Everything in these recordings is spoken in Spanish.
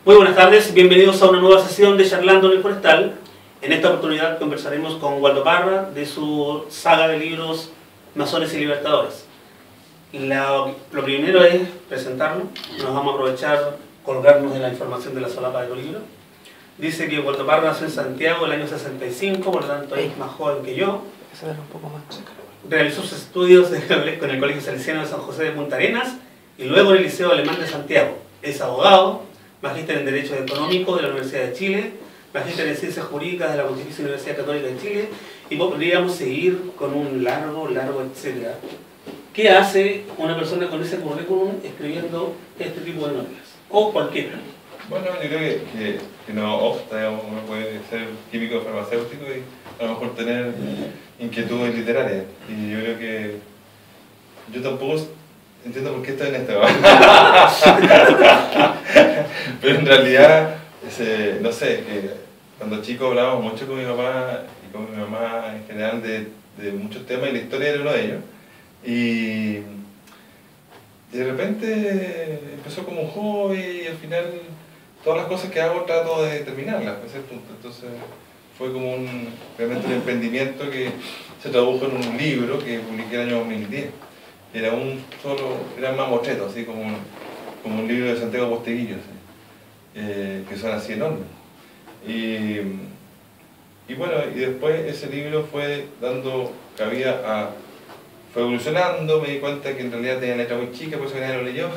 Muy buenas tardes, bienvenidos a una nueva sesión de Charlando en el Forestal. En esta oportunidad conversaremos con Waldo Parra de su saga de libros Masones y Libertadores. Lo primero es presentarlo, nos vamos a aprovechar, colgarnos de la información de la solapa de tu libro. Dice que Waldo Parra nació en Santiago el año 65, por lo tanto es más joven que yo. Realizó sus estudios con el Colegio Salesiano de San José de Punta Arenas y luego en el Liceo Alemán de Santiago. Es abogado, magíster en Derecho Económico de la Universidad de Chile, magíster en Ciencias Jurídicas de la Pontificia Universidad Católica de Chile, y podríamos seguir con un largo etcétera. ¿Qué hace una persona con ese currículum escribiendo este tipo de novelas? O cualquiera. Bueno, yo creo que no obsta, digamos, uno puede ser químico farmacéutico y a lo mejor tener inquietudes literarias. Y yo creo que yo tampoco entiendo por qué estoy en esto. Pero en realidad, no sé, cuando chico hablábamos mucho con mi papá y con mi mamá en general de muchos temas y la historia era uno de ellos. Y de repente empezó como un hobby y al final todas las cosas que hago trato de terminarlas, a ese punto. Entonces fue como realmente un emprendimiento que se tradujo en un libro que publiqué el año 2010. Era un mamotreto, así como un libro de Santiago Posteguillo, que son así enormes. Y bueno, y después ese libro fue dando cabida fue evolucionando, me di cuenta que en realidad tenía letra muy chica, por eso que nadie lo leyó.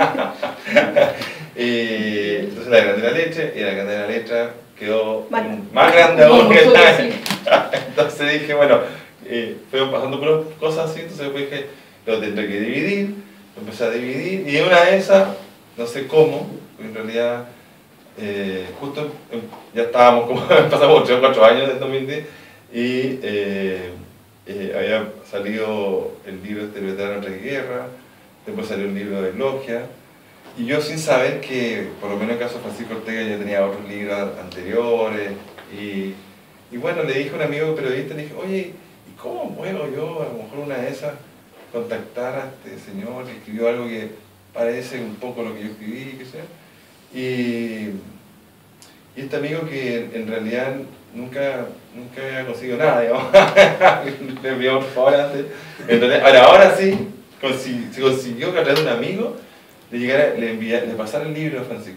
Entonces la grande la leche, y la grande la letra quedó más grande aún que Entonces dije, bueno, fueron pasando por cosas así, entonces después dije, lo tendré que dividir, lo empecé a dividir, y en una de esas, no sé cómo, en realidad, justo ya estábamos, como pasamos 3 o 4 años en 2010, y había salido el libro de Veterano entre Guerra, después salió el libro de Logia, y yo sin saber que, por lo menos en el caso de Francisco Ortega, ya tenía otros libros anteriores, y bueno, le dije a un amigo periodista, le dije, oye, ¿y cómo puedo yo, a lo mejor una de esas, contactar a este señor que escribió algo que parece un poco lo que yo escribí, qué sé? Y este amigo que en realidad nunca había conseguido nada, digamos, le envió por favor antes. Entonces, ahora sí, se consiguió que a través de un amigo le pasara el libro a Francisco.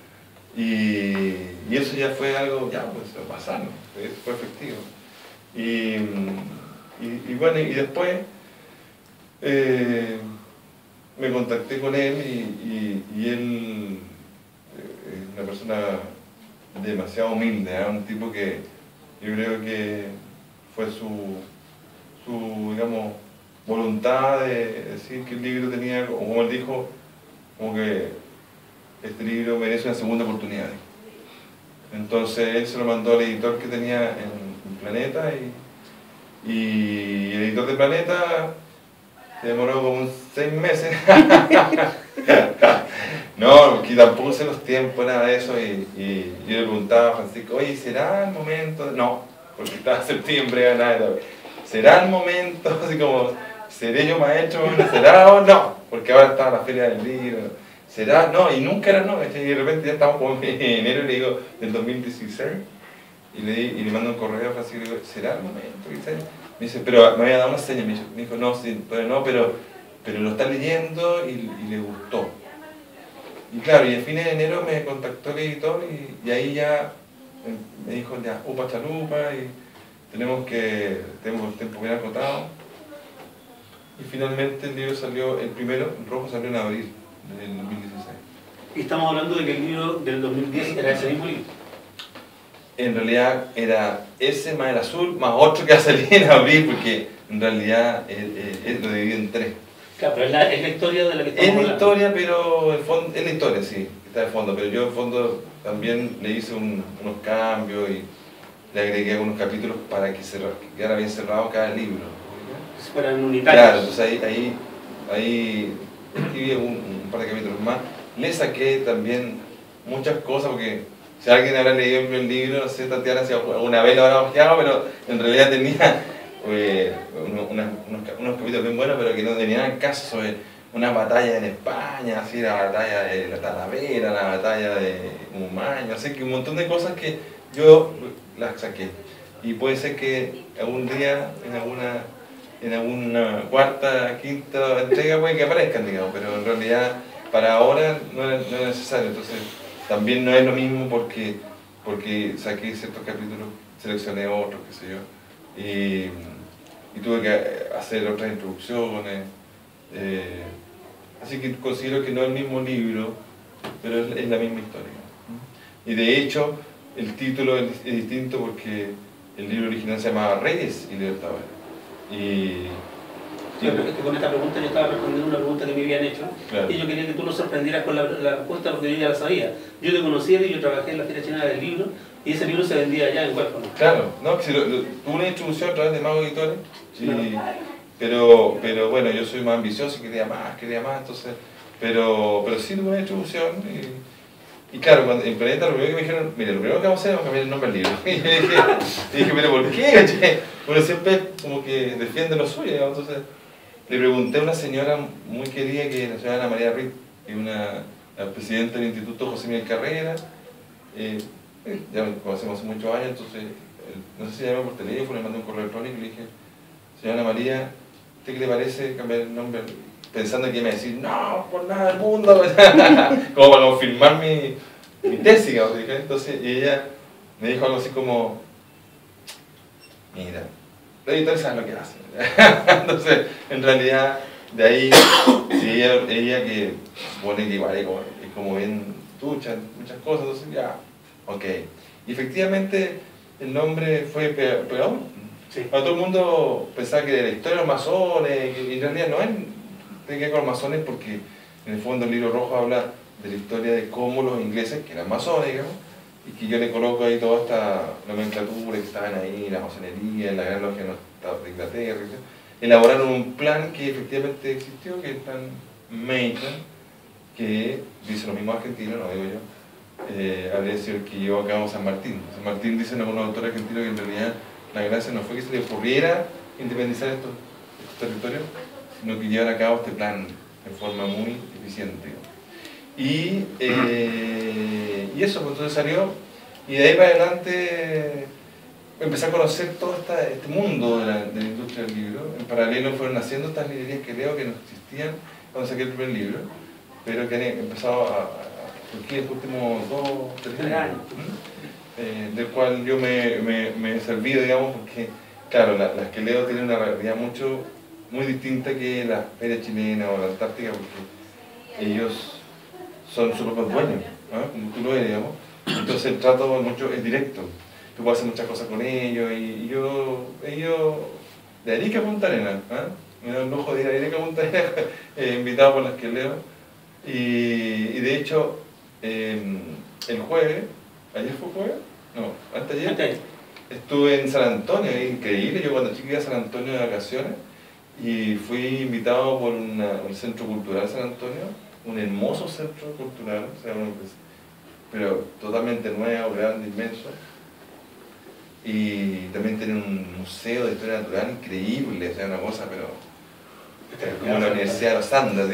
Y eso ya fue algo, ya pues lo pasaron, fue efectivo. Y bueno, y después me contacté con él y él es una persona demasiado humilde, un tipo que yo creo que fue su digamos, voluntad de decir que el libro tenía, como él dijo, como que este libro merece una segunda oportunidad. Entonces él se lo mandó al editor que tenía en Planeta y el editor de Planeta se demoró como 6 meses. No, porque tampoco sé los tiempos, nada de eso, y yo le preguntaba a Francisco, oye, ¿será el momento? No, porque estaba en septiembre, nada de todo. ¿Será el momento? Así como, ¿seré yo maestro? ¿Será o no? Porque ahora está la feria del libro. ¿Será? No, y nunca era no, y de repente ya estamos como en enero y le digo, del 2016, y le mando un correo a Francisco y le digo, ¿será el momento? Me dice, pero me había dado una seña, me dijo, no, sí, no, pero lo está leyendo y le gustó. Y claro, y a fines de enero me contactó el editor y ahí ya me dijo, ya, upa chalupa, y tenemos el tiempo bien acotado. Y finalmente el libro salió, el primero, el rojo, salió en abril del 2016. Y estamos hablando de que el libro del 2010 era ese mismo libro. En realidad era ese más el azul, más otro que va a salir en abril, porque en realidad lo dividido en 3. Claro, pero es la historia de la que estamos hablando. Es la historia, hablando. pero el fondo, es la historia, sí, está de fondo, pero yo en fondo también le hice unos cambios y le agregué algunos capítulos para que quedara bien cerrado cada libro. Si fueran unitarios. Claro, entonces ahí escribí un par de capítulos más. Le saqué también muchas cosas, porque si alguien habrá leído el libro, no sé, Tatiana, si alguna vez lo habrá ojeado, pero en realidad tenía unos capítulos bien buenos, pero que no tenían caso sobre una batalla en España, así la batalla de la Talavera, la batalla de Humaño, así que un montón de cosas que yo las saqué. Y puede ser que algún día, en alguna cuarta, quinta entrega puede que aparezcan, digamos, pero en realidad para ahora no es necesario. Entonces también no es lo mismo porque saqué ciertos capítulos, seleccioné otros, qué sé yo, y tuve que hacer otras introducciones. Así que considero que no es el mismo libro, pero es la misma historia. Y de hecho, el título es distinto porque el libro original se llamaba Reyes y Libertadores. Con esta pregunta yo estaba respondiendo una pregunta que me habían hecho, claro. Y yo quería que tú nos sorprendieras con la respuesta porque yo ya la sabía. Yo te conocía y yo trabajé en la Feria Chilena del Libro y ese libro se vendía allá en Huérfano. Claro, no, si tuve una introducción a través de Mago Editores, pero bueno, yo soy más ambicioso y quería más, entonces, pero sí tuve una introducción y claro, cuando en Planeta lo primero que me dijeron, mira, lo primero que vamos a hacer es cambiar el nombre del libro. Y dije, pero ¿por qué? Uno siempre como que defiende lo suyo, digamos. Entonces le pregunté a una señora muy querida, que es la señora Ana María Ruiz, que es la presidenta del Instituto José Miguel Carrera, ya me conocemos hace muchos años, entonces no sé si llamé por teléfono, le mandé un correo electrónico y le dije, señora Ana María, ¿usted qué le parece cambiar el nombre? Pensando que iba a decir, no, por nada del mundo, como para confirmar mi tesis, digamos. Entonces, y ella me dijo algo así como, mira, los editores saben lo que hacen. Entonces, en realidad, de ahí, si ella que supone que igual es como bien ducha, muchas cosas, entonces ya, ok. Y efectivamente, el nombre fue pegado. Sí. Para todo el mundo pensaba que de la historia de los masones, y en realidad no es. Tiene que ver con los masones porque en el fondo el libro rojo habla de la historia de cómo los ingleses, que eran masones, digamos, y que yo le coloco ahí toda esta nomenclatura que estaban ahí, la masonería, la gran logia de Inglaterra, etc. Elaboraron un plan que efectivamente existió, que es el plan Maitland, que dice lo mismo argentino, no digo yo, habría sido el que llevó a cabo San Martín. San Martín, dicen algunos autores argentinos, que en realidad la gracia no fue que se le ocurriera independizar estos territorios, sino que llevar a cabo este plan de forma muy eficiente. Y eso, pues entonces salió, y de ahí para adelante empecé a conocer todo este mundo de la industria del libro. En paralelo fueron naciendo estas librerías que leo que no existían cuando saqué el primer libro, pero que han empezado a surgir en los últimos 2 o 3 años, del cual yo me he servido, digamos, porque, claro, las que leo tienen una realidad muy distinta que la Feria Chilena o la Antártica, porque ellos son sus propios dueños, ¿no? Como tú lo eres, digamos. Entonces el trato mucho es directo. Tú puedes hacer muchas cosas con ellos, y ellos de Arica a Punta Arenas, me da el lujo de ir a Arica a Punta Arenas, invitado por las que leo. Y de hecho, el jueves, ¿ayer fue jueves? No, antes de ayer, estuve en San Antonio, es increíble. Yo cuando chico iba a San Antonio de vacaciones, y fui invitado por un centro cultural San Antonio, un hermoso centro cultural, o sea, pero totalmente nuevo, grande, inmenso, y también tiene un museo de historia natural increíble, o sea, una cosa, pero como la Universidad de los Andes,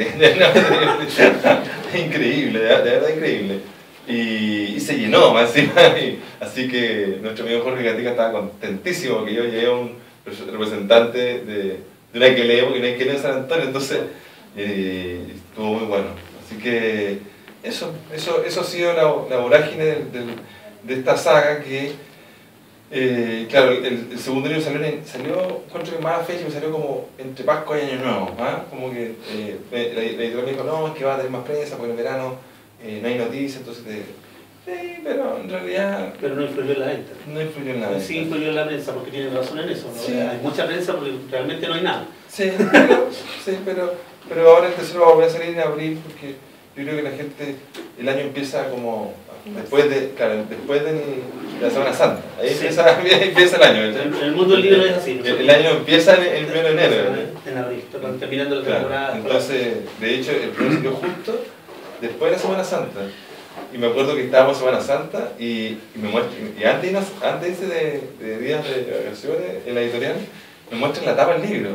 increíble, de verdad increíble. Y se llenó más encima, así que nuestro amigo Jorge Gatica estaba contentísimo porque yo llegué a un representante de una que leo, porque no hay que leer en San Antonio, entonces estuvo muy bueno. Así que eso ha sido la vorágine de esta saga que, claro, el segundo libro salió contra más fecha, me salió como entre Pascua y Año Nuevo, como que la editorial me dijo, no, es que va a tener más prensa porque en el verano no hay noticias, entonces sí, pero en realidad... Pero no influyó en la venta. No influyó en la venta. Sí influyó en la prensa, porque tienen razón en eso, ¿no? Sí. Hay mucha prensa porque realmente no hay nada. Sí, pero ahora el tercero va a volver a salir en abril, porque yo creo que la gente, el año empieza como... Después de la Semana Santa, ahí sí. empieza el año. El mundo del libro es así. El año empieza el 1 de enero. En abril, terminando la temporada. Claro. Entonces, de hecho, el primer salió justo después de la Semana Santa. Y me acuerdo que estábamos en Semana Santa y me muestran, y antes de días de vacaciones en la editorial, me muestran la tapa del libro.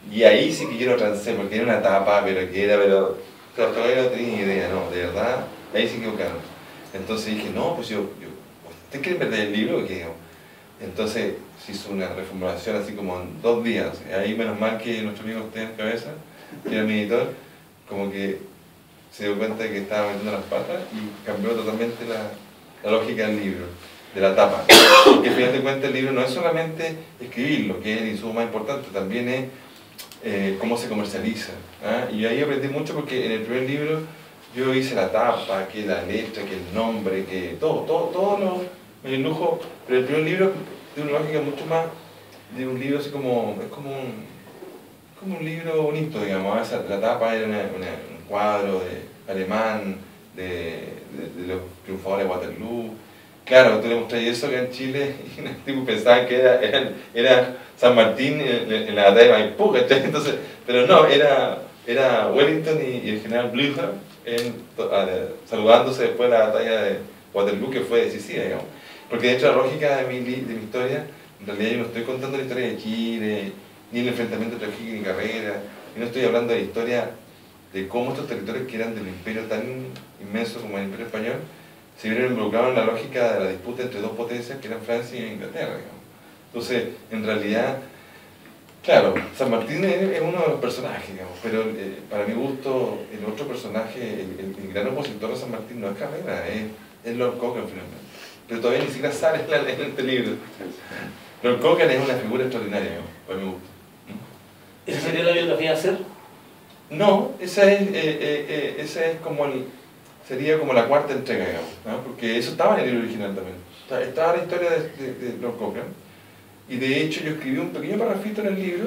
Y ahí sí que yo no trancé, porque era una tapa, pero todavía no tenía ni idea, no, de verdad, ahí se equivocaron. Entonces dije, no, pues ¿ustedes quieren perder el libro o qué? Entonces se hizo una reformulación así como en 2 días. Ahí menos mal que nuestro amigo Esteban Cabeza, que era mi editor, como que se dio cuenta de que estaba metiendo las patas y cambió totalmente la lógica del libro, de la tapa. Porque al final de cuentas el libro no es solamente escribirlo, que es el insumo más importante, también es cómo se comercializa. ¿Ah? Y ahí aprendí mucho porque en el primer libro yo hice la tapa, que la letra, que el nombre, que todo me dio lujo, pero el primer libro tiene una lógica mucho más de un libro así como, es como un libro bonito, digamos. La tapa era un cuadro alemán de los triunfadores de Waterloo. Claro, tú le mostré eso acá en Chile y el tipo pensaba que era San Martín en la batalla de Maipú, ¿cachai? Entonces, pero no, era Wellington y el general Blücher saludándose después de la batalla de Waterloo, que fue decisiva, digamos. Porque de hecho la lógica de mi historia, en realidad yo no estoy contando la historia de Chile, ni el enfrentamiento entre O'Higgins y Carrera, yo no estoy hablando de la historia de cómo estos territorios que eran del imperio tan inmenso como el imperio español, se vieron involucrados en la lógica de la disputa entre 2 potencias que eran Francia e Inglaterra, digamos. Entonces, en realidad, claro, San Martín es uno de los personajes, digamos, pero para mi gusto, el otro personaje, el gran opositor a San Martín no es Carrera, es Lord Cochrane finalmente. Pero todavía ni siquiera sale en este libro. Lord Cochrane es una figura extraordinaria, digamos, para mi gusto. ¿Esa sería la biografía de Hacer? No, esa es como sería como la 4ª entrega, digamos, ¿no? Porque eso estaba en el libro original también. Estaba la historia de Lord Cochrane. Y de hecho yo escribí un pequeño parrafito en el libro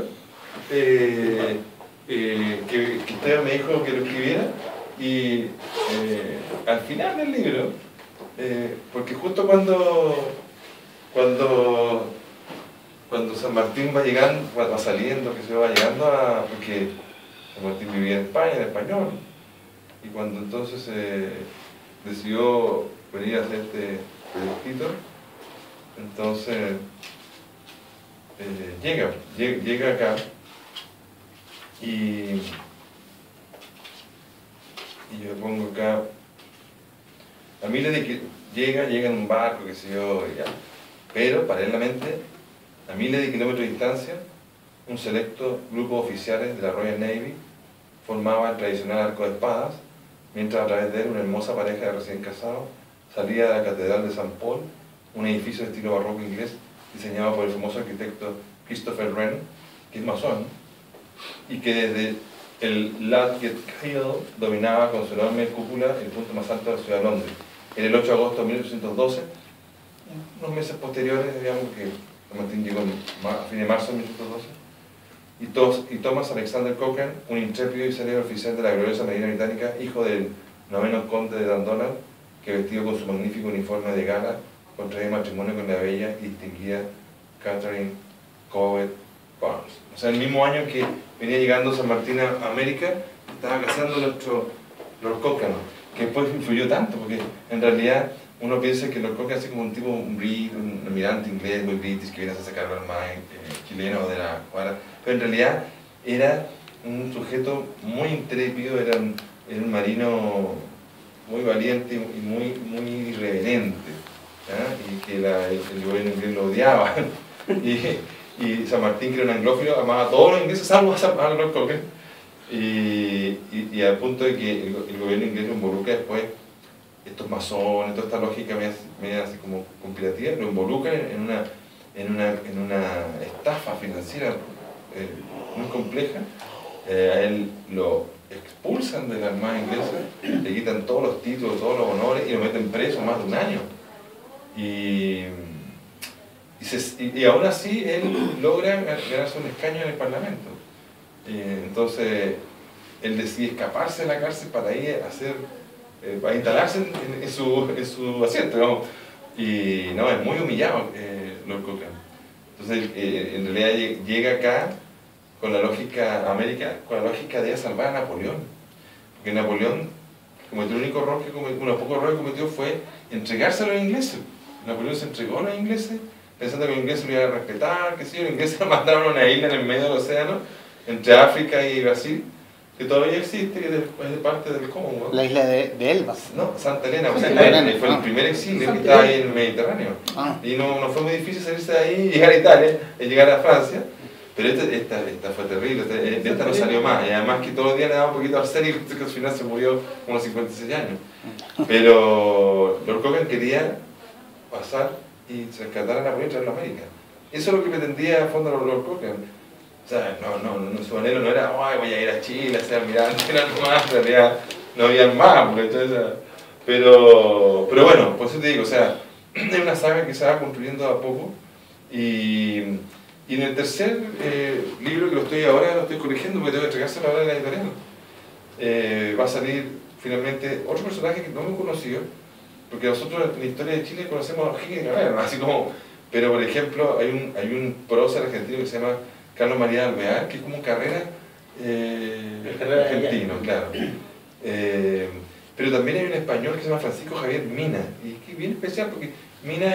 que usted me dijo que lo escribiera, y al final del libro, porque justo cuando San Martín va llegando, va saliendo, que se va llegando porque San Martín vivía en España, en español, y cuando entonces decidió venir a hacer este proyectito, entonces llega acá y yo le pongo acá a miles de que llega en un barco, que sé yo, y ya. Pero paralelamente, a miles de kilómetros de distancia, un selecto grupo de oficiales de la Royal Navy formaba el tradicional arco de espadas, mientras a través de él una hermosa pareja de recién casados salía de la Catedral de San Paul, un edificio de estilo barroco inglés diseñado por el famoso arquitecto Christopher Wren, que es masón, y que desde el Ludgate Hill dominaba con su enorme cúpula el punto más alto de la ciudad de Londres. En el 8 de agosto de 1812, unos meses posteriores, digamos que San Martín llegó a fin de marzo de 1812, y Thomas Alexander Cochrane, un intrépido y célebre oficial de la gloriosa Marina Británica, hijo del 9º conde de Dundonald, que vestido con su magnífico uniforme de gala, contrae matrimonio con la bella y distinguida Catherine Cowett Barnes. O sea, el mismo año que venía llegando San Martín a América, estaba casando nuestro Lord Cochrane, que después influyó tanto, porque en realidad uno piensa que Lord Cochrane es así como un tipo, un almirante inglés, muy british, que viene a sacar al mar chileno de la cuadra, pero en realidad era un sujeto muy intrépido, era un marino muy valiente y muy irreverente, ¿eh? Y que el gobierno inglés lo odiaba. Y San Martín, que era un anglófilo, amaba a todos los ingleses, salvo a Lord Cochrane. Y al punto de que el gobierno inglés lo involucra después, estos masones, toda esta lógica media así como conspirativa, lo involucran en una estafa financiera muy compleja. A él lo expulsan de la Armada inglesa, le quitan todos los títulos, todos los honores y lo meten preso más de 1 año. Y aún así él logra ganarse un escaño en el Parlamento. Entonces él decide escaparse de la cárcel para ir para instalarse en su asiento, digamos. Y no, es muy humillado Lord Cochrane. Entonces en realidad llega acá con la lógica América, con la lógica de salvar a Napoleón. Porque Napoleón cometió el único error que cometió, uno de los pocos errores que cometió fue entregarse a los ingleses. Napoleón se entregó a los ingleses pensando que los ingleses lo iban a respetar, que sí, los ingleses lo mandaron a una isla en el medio del océano entre África y Brasil, que todavía existe, que es de parte del Congo. La isla de Elbas. No, Santa Elena, Santa Elena. Fue el primer exilio que estaba ahí en el Mediterráneo. Y no fue muy difícil salirse de ahí y llegar a Italia, y llegar a Francia. Pero esta fue terrible, de esta no salió más. Y además que todos los días le daba un poquito de arsénico, que al final se murió a unos 56 años. Pero Lord Cochrane quería pasar y rescatar a Napoleón y traerlo a América. Eso es lo que pretendía a fondo Lord Cochrane. O sea, su anhelo no era, ay, voy a ir a Chile, a ser almirante, era más, en realidad no había más, porque entonces, pero bueno, por eso te digo, o sea, es una saga que se va construyendo a poco, y en el tercer libro que ahora lo estoy corrigiendo porque tengo que entregárselo ahora a la editorial, va a salir finalmente otro personaje que no hemos conocido, porque nosotros en la historia de Chile conocemos a O'Higgins y Carrera, así como, pero por ejemplo hay un prócer argentino que se llama Carlos María Alvear, que es como un Carrera argentino, claro. Pero también hay un español que se llama Francisco Javier Mina, y que es bien especial porque Mina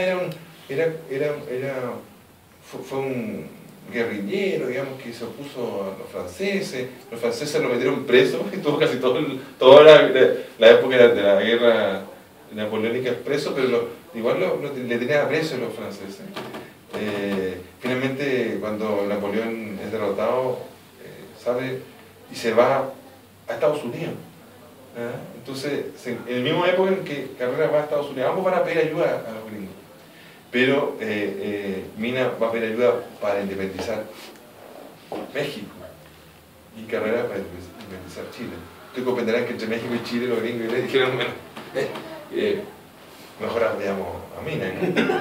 fue un guerrillero, digamos, que se opuso a los franceses lo metieron preso, y tuvo casi toda la época de la guerra napoleónica preso, pero igual le tenían preso a los franceses. Finalmente, cuando Napoleón es derrotado, sale y se va a Estados Unidos. Entonces, en la misma época en que Carrera va a Estados Unidos, ambos van a pedir ayuda a los gringos. Pero Mina va a pedir ayuda para independizar México y Carrera para independizar Chile. Ustedes comprenderán que entre México y Chile los gringos le dijeron, bueno, mejor apoyamos a Mina,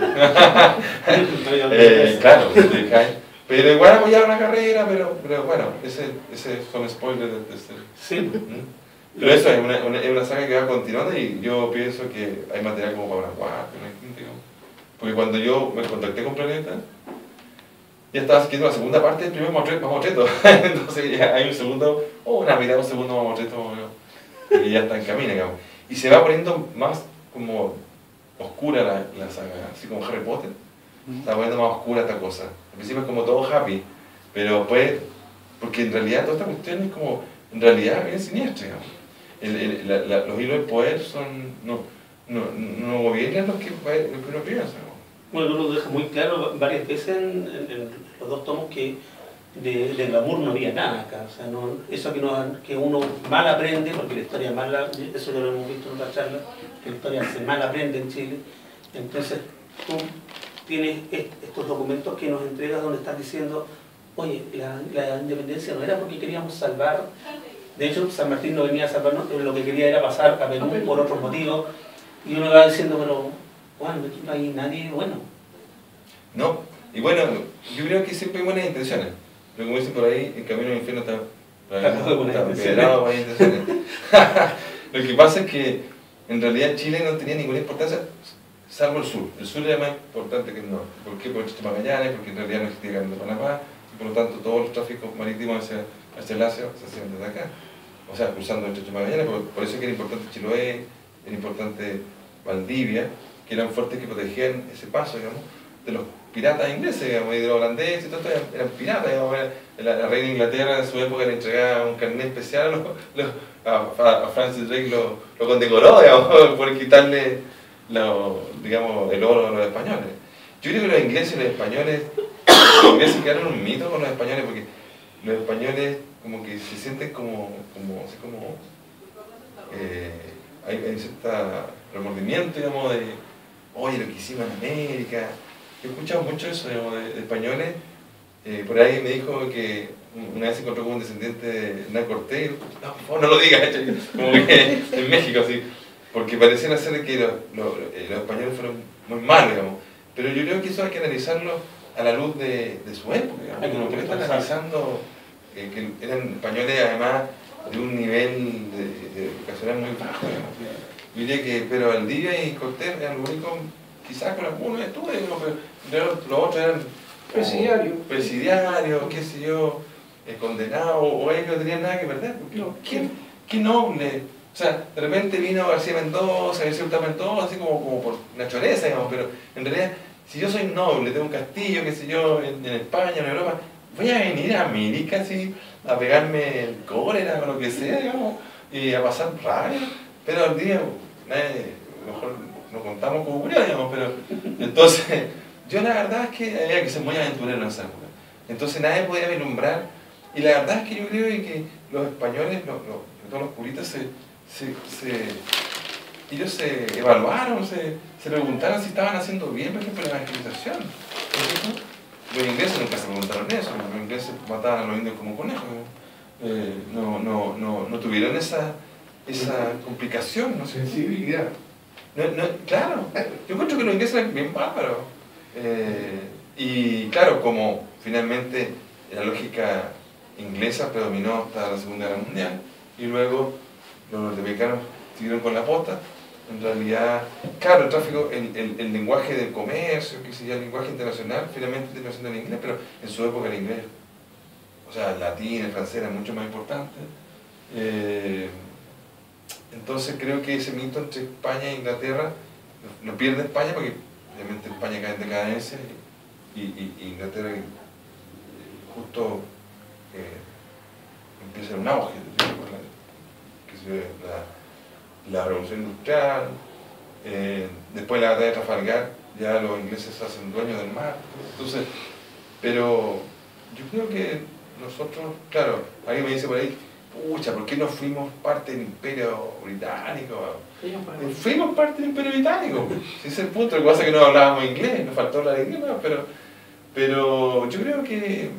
¿no? Claro, pero igual apoyaron la carrera, pero bueno, ese son spoilers del tercero. Sí. Pero eso es una saga que va continuando, y yo pienso que hay material como para una cuarta, una quinta, porque cuando yo me contacté con Planeta, ya estaba escribiendo la segunda parte del primer mamotreto. Entonces ya hay un segundo, una mitad de un segundo mamotreto, y ya está en camino, digamos. Y se va poniendo más como oscura la saga, así como Harry Potter. Se va poniendo más oscura esta cosa. Al principio es como todo happy, pero pues, porque en realidad toda esta cuestión es como, en realidad bien siniestra, digamos. Los hilos de poder no gobiernan lo que uno piensa, ¿no? Bueno, tú lo dejas muy claro varias veces en los dos tomos que de glamour no había nada acá. O sea, eso que uno mal aprende, porque la historia eso ya lo hemos visto en otra charla, que la historia se mal aprende en Chile. Entonces tú tienes estos documentos que nos entregas donde estás diciendo, oye, la independencia no era porque queríamos salvar. De hecho, San Martín no venía a salvarnos, pero lo que quería era pasar a Perú por otros motivos. Y uno va diciendo, pero bueno, aquí no hay nadie bueno. No, y bueno, yo creo que siempre hay buenas intenciones. Pero como dicen por ahí, el camino al infierno está empedrado de buenas intenciones. Lo que pasa es que en realidad Chile no tenía ninguna importancia, salvo el sur. El sur era más importante que el norte. ¿Por qué? Por el Estrecho Magallanes, porque en realidad no existía Camino de Panamá, y por lo tanto todos los tráficos marítimos hacia el Asia se hacían desde acá. O sea, cruzando el Estrecho Magallanes, por eso es que era importante Chiloé, era importante Valdivia, que eran fuertes que protegían ese paso, digamos, de los piratas ingleses, digamos, y de los holandeses, y todo esto eran piratas, digamos. La reina de Inglaterra en su época le entregaba un carnet especial a Francis Drake, lo condecoró, digamos, por quitarle digamos, el oro a los españoles. Yo creo que los ingleses y los españoles crearon un mito con los españoles, porque los españoles como que se sienten hay cierto remordimiento, digamos, de oye, lo que hicimos en América. Yo he escuchado mucho eso, digamos, de españoles. Por ahí me dijo que una vez se encontró con un descendiente de Hernán Cortés, y no, por favor, no lo digas, como que en México, así, porque pareciera ser que los españoles fueron muy malos, digamos. Pero yo creo que eso hay que analizarlo a la luz de su época, digamos. Porque están analizando que eran españoles, además, de un nivel educacional muy bajo, digamos. Yo diría que pero Valdivia y Cortés eran los únicos, quizás con algunos estudios, pero los otros eran presidiarios, qué sé yo, condenados, o ellos no tenían nada que perder. ¿Qué noble? O sea, de repente vino García Mendoza, García Mendoza, así como por naturaleza, digamos, pero en realidad, si yo soy noble, tengo un castillo, qué sé yo, en España, en Europa, voy a venir a América así, a pegarme el cólera o lo que sea, digamos, y a pasar rabia, pero al día, mejor no contamos como murió, digamos, pero entonces, yo la verdad es que había que ser muy aventurero en esa época. Entonces nadie podía vislumbrar, y la verdad es que yo creo que los españoles, todos los puristas, ellos se evaluaron, se preguntaron si estaban haciendo bien, por ejemplo, la evangelización. Los ingleses nunca se preguntaron eso, los ingleses mataban a los indios como conejos. No tuvieron esa complicación, no sé. Sensibilidad. Claro, yo encuentro que los ingleses eran bien bárbaros. Y claro, como finalmente la lógica inglesa predominó hasta la Segunda Guerra Mundial, y luego los norteamericanos siguieron con la posta, en realidad, claro, el tráfico, el lenguaje del comercio, que sería el lenguaje internacional, finalmente internacional en inglés, pero en su época el inglés, o sea, el latín, el francés era mucho más importante. Entonces creo que ese mito entre España e Inglaterra lo pierde España, porque obviamente España cae en decadencia y Inglaterra justo empieza un auge, la revolución industrial, después de la batalla de Trafalgar, ya los ingleses se hacen dueños del mar. Entonces, pero yo creo que nosotros, claro, alguien me dice por ahí, pucha, ¿por qué no fuimos parte del Imperio Británico? Fuimos parte del Imperio Británico, ese es el punto. Lo que pasa es que no hablábamos inglés, nos faltó hablar inglés, pero yo creo que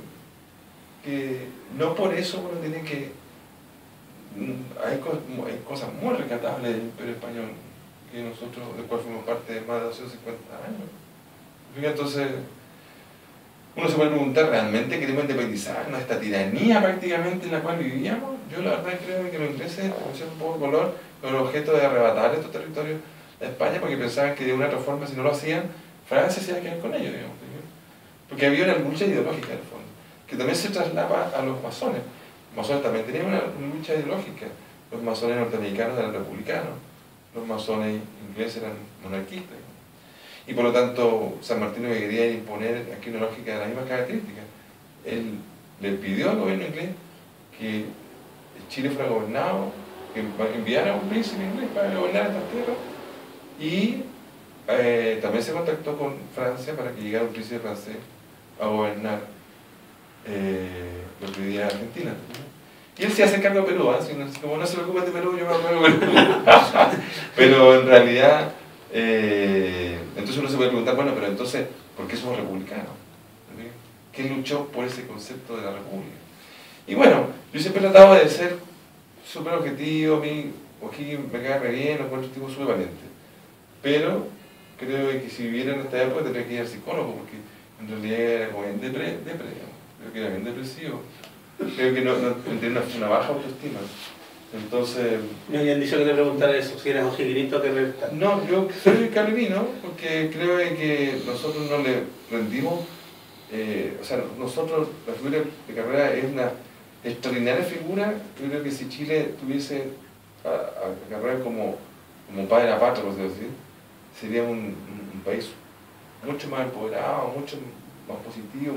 no por eso uno tiene que... Hay cosas muy rescatables del Imperio Español, que nosotros, del cual fuimos parte de más de 250 años. Entonces, uno se puede preguntar, ¿realmente queremos independizarnos de esta tiranía prácticamente en la cual vivíamos? Yo la verdad creo que los ingleses, con cierto poco de color, con el objeto de arrebatar estos territorios a España, porque pensaban que de una otra forma, si no lo hacían, Francia se iba a quedar con ellos, digamos. Porque había una lucha ideológica en el fondo, que también se traslapa a los masones. Los masones también tenían una lucha ideológica. Los masones norteamericanos eran republicanos, los masones ingleses eran monarquistas. Y por lo tanto, San Martín lo que quería era imponer aquí una lógica de las mismas características. Él le pidió al gobierno inglés que Chile fuera gobernado, que enviara a un príncipe inglés para gobernar estas tierras, y también se contactó con Francia para que llegara un príncipe francés a gobernar lo que hoy día es Argentina. Y él se hace cargo de Perú, como no se preocupen de Perú, yo me acuerdo de Perú. Pero en realidad, entonces uno se puede preguntar, bueno, pero entonces, ¿por qué somos republicanos? ¿Quién luchó por ese concepto de la república? Y bueno, yo siempre he tratado de ser súper objetivo, a mí O'Higgins me cae re bien, lo encuentro un tipo súper valiente. Pero creo que si viviera en esta época tendría que ir al psicólogo, porque en realidad era como bien creo que era bien depresivo. Creo que no tenía una baja autoestima. Entonces... Me habían dicho que te preguntara eso, si eras ojiguinito o carlista. No, yo soy carlino, porque creo que nosotros no le rendimos, o sea, nosotros, la figura de Carrera es una extraordinaria figura. Yo creo que si Chile tuviese a Carrera como padre de la patria, por decirlo así, sería un país mucho más empoderado, mucho más positivo,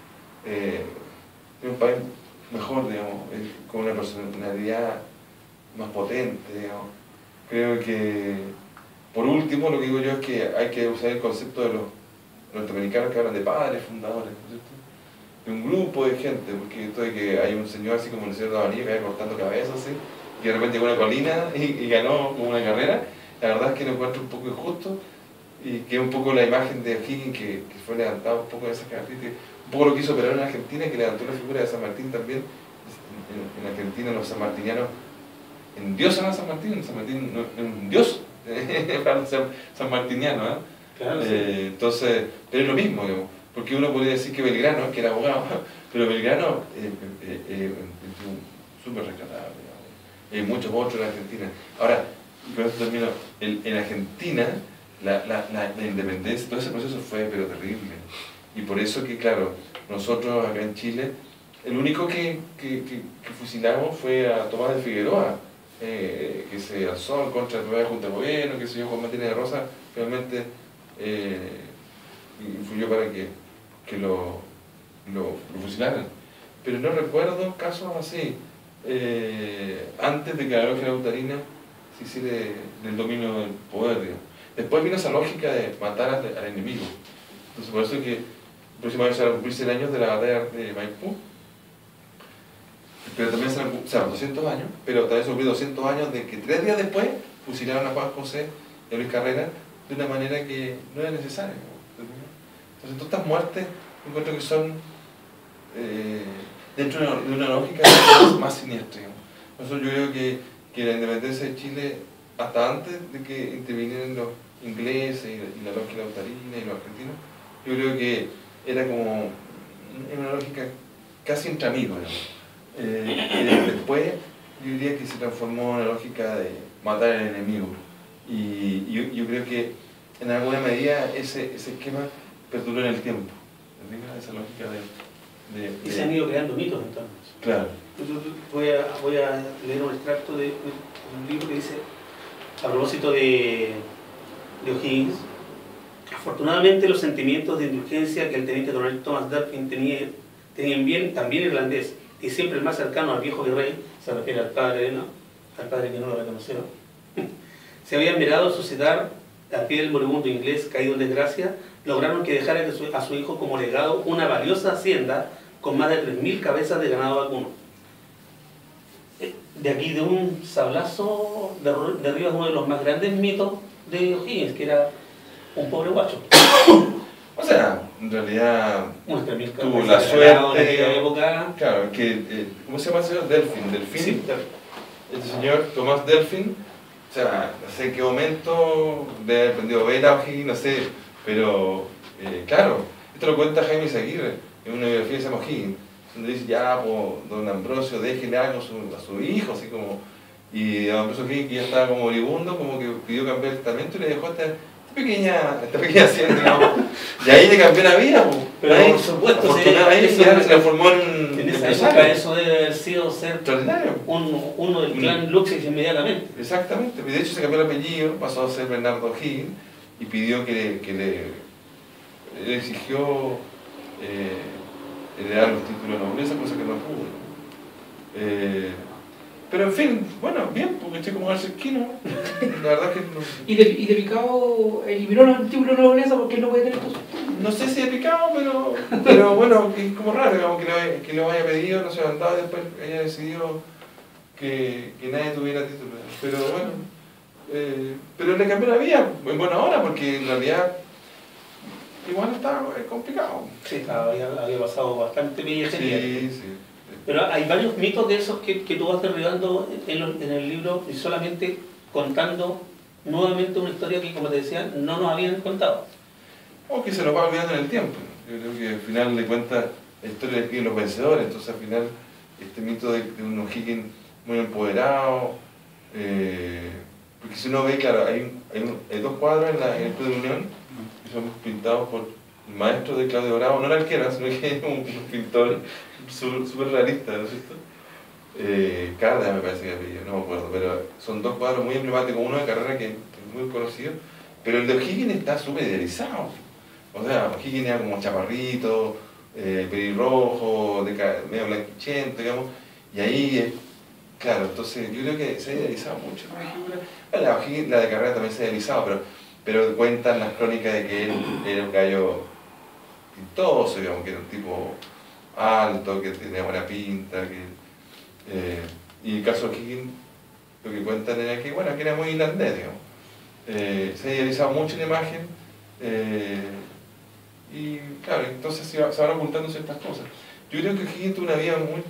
un país mejor, digamos, con una personalidad más potente, digamos. Creo que, por último, lo que digo yo es que hay que usar el concepto de los norteamericanos que hablan de padres fundadores, ¿no es cierto? De un grupo de gente, porque esto de que hay un señor así como el señor Davanía que va cortando cabezas, ¿sí? Y de repente llegó a una colina y ganó como una carrera, la verdad es que lo encuentro un poco injusto, y que es un poco la imagen de O'Higgins que fue levantado un poco de esas características, un poco lo que hizo Perón en Argentina, que levantó la figura de San Martín también. En Argentina los sanmartinianos endiosan a San Martín no, es un dios para los sanmartinianos, ¿eh? Claro, sí. Entonces, pero es lo mismo, digamos, porque uno podría decir que Belgrano, que era abogado, pero Belgrano es súper rescatable, digamos. Hay muchos otros en Argentina. Ahora, con esto termino, en Argentina la independencia, todo ese proceso fue pero terrible. Y por eso que, claro, nosotros acá en Chile, el único que fusilamos fue a Tomás de Figueroa, que se alzó en contra de la Junta de Gobierno, que se dio Juan Martínez de Rosa, realmente influyó para que lo lo fusilaran. Pero no recuerdo casos así, antes de que la logia lautarina se hiciera del dominio del poder, digamos. Después vino esa lógica de matar al enemigo. Entonces por eso es que la próxima vez se van a cumplirse el año de la batalla de Maipú, pero también serán 200 años, pero también se cumplió 200 años de que 3 días después fusilaron a Juan José y a Luis Carrera de una manera que no era necesaria. Entonces todas estas muertes encuentro que son dentro de una lógica más siniestra. Por eso yo creo que la independencia de Chile, hasta antes de que intervinieran los ingleses y la logia lautarina y los argentinos, yo creo que era como una lógica casi entre amigos, y después yo diría que se transformó en la lógica de matar al enemigo. Y yo creo que en alguna medida ese esquema perduró en el tiempo. Esa lógica y se han ido creando mitos entonces. Claro. Voy a leer un extracto de un libro que dice, a propósito de O'Higgins: afortunadamente los sentimientos de indulgencia que el teniente coronel Thomas Delfin tenían bien también irlandés, y siempre el más cercano al viejo virrey, se refiere al padre, ¿no? Al padre que no lo reconoció, se habían mirado suscitar al pie del moribundo inglés caído en desgracia, lograron que dejara a su hijo como legado una valiosa hacienda con más de 3.000 cabezas de ganado vacuno. De aquí, de un sablazo, derribas uno de los más grandes mitos de O'Higgins, que era un pobre guacho. O sea, en realidad tuvo la suerte, en aquella época. Claro, que, ¿cómo se llama el señor? Delfin. Sí, este señor Tomás Delfin, o sea, no sé en qué momento le ha aprendido vela O'Higgins, no sé, pero claro, esto lo cuenta Jaime Izaguirre en una biografía que se llama O'Higgins, donde dice, ya, pues, don Ambrosio, déjele algo a su hijo, así como, y don Ambrosio O'Higgins, que ya estaba como moribundo, como que pidió cambiar el testamento y le dejó esta pequeña hacienda, digamos. Y ahí le cambió la vida, pues. Pero ahí, por supuesto, ahí se transformó en esa época eso debe haber sido ser extraordinario. Uno del clan Luxis inmediatamente. Exactamente, de hecho se cambió el apellido, pasó a ser Bernardo O'Higgins y pidió le exigió heredar los títulos de nobleza, cosa que no pudo. Pero en fin, bueno, bien, porque estoy como Garcesquino, la verdad que no... ¿Y de Picao eliminó el título de nobleza porque él no puede tener cosas? No sé si de Picao, pero bueno, es como raro, digamos, que lo haya pedido, no se lo han dado y después haya decidido que nadie tuviera título. Pero bueno, pero le cambió la vida en buena hora, porque en realidad igual estaba complicado. Sí, había pasado bastante bien. Sí. Pero hay varios mitos de esos que tú vas derribando en el libro, y solamente contando nuevamente una historia que, como te decía, no nos habían contado. O que se nos va olvidando en el tiempo. Yo creo que al final le cuenta la historia de los vencedores, entonces al final este mito de un O'Higgins muy empoderado, porque si uno ve, claro, hay 2 cuadros en el Club de Unión que son pintados por el maestro de Claudio Bravo, no era arquero, sino que es un pintor súper realista, ¿no es cierto? Cárdenas me parece que apellido, no me acuerdo, pero son 2 cuadros muy emblemáticos, uno de Carrera que es muy conocido, pero el de O'Higgins está súper idealizado. O sea, O'Higgins era como chaparrito, pelirrojo, medio blanquichento, digamos, y ahí, claro, entonces yo creo que se ha idealizado mucho la figura. La de Carrera también se ha idealizado, pero cuentan las crónicas de que él era un gallo pintoso, digamos, que era un tipo alto, que tenía buena pinta, y el caso de O'Higgins, lo que cuentan era que, bueno, que era muy irlandés, digamos. Se ha idealizado mucho la imagen, y claro, entonces se van ocultando ciertas cosas. Yo creo que O'Higgins tuvo una vida muy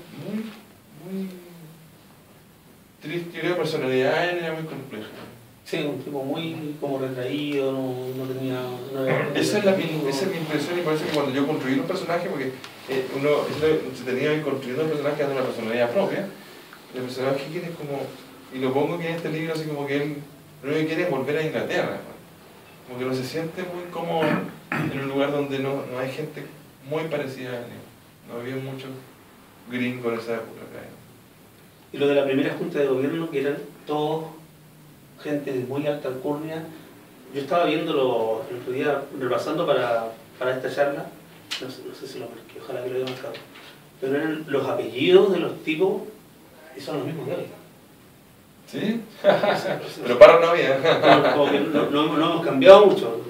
triste, yo creo que la personalidad era muy compleja. Sí, un tipo muy como retraído, no tenía... Esa es mi impresión, y parece que cuando yo construí un personaje, porque uno se tenía que ir construyendo un personaje de una personalidad propia, el personaje de O'Higgins es como, y lo pongo aquí en este libro, así como que él lo único que quiere es volver a Inglaterra, como que no se siente muy cómodo en un lugar donde no hay gente muy parecida a él, no había mucho gringo en esa época. Y lo de la primera junta de gobierno, que eran todos gente de muy alta alcurnia, yo estaba viéndolo el otro día, repasando para esta charla, no sé si lo marqué, ojalá que lo haya marcado, pero eran los apellidos de los tipos y son los mismos de hoy. ¿Sí? Pero Parra no había. Como que no hemos cambiado mucho.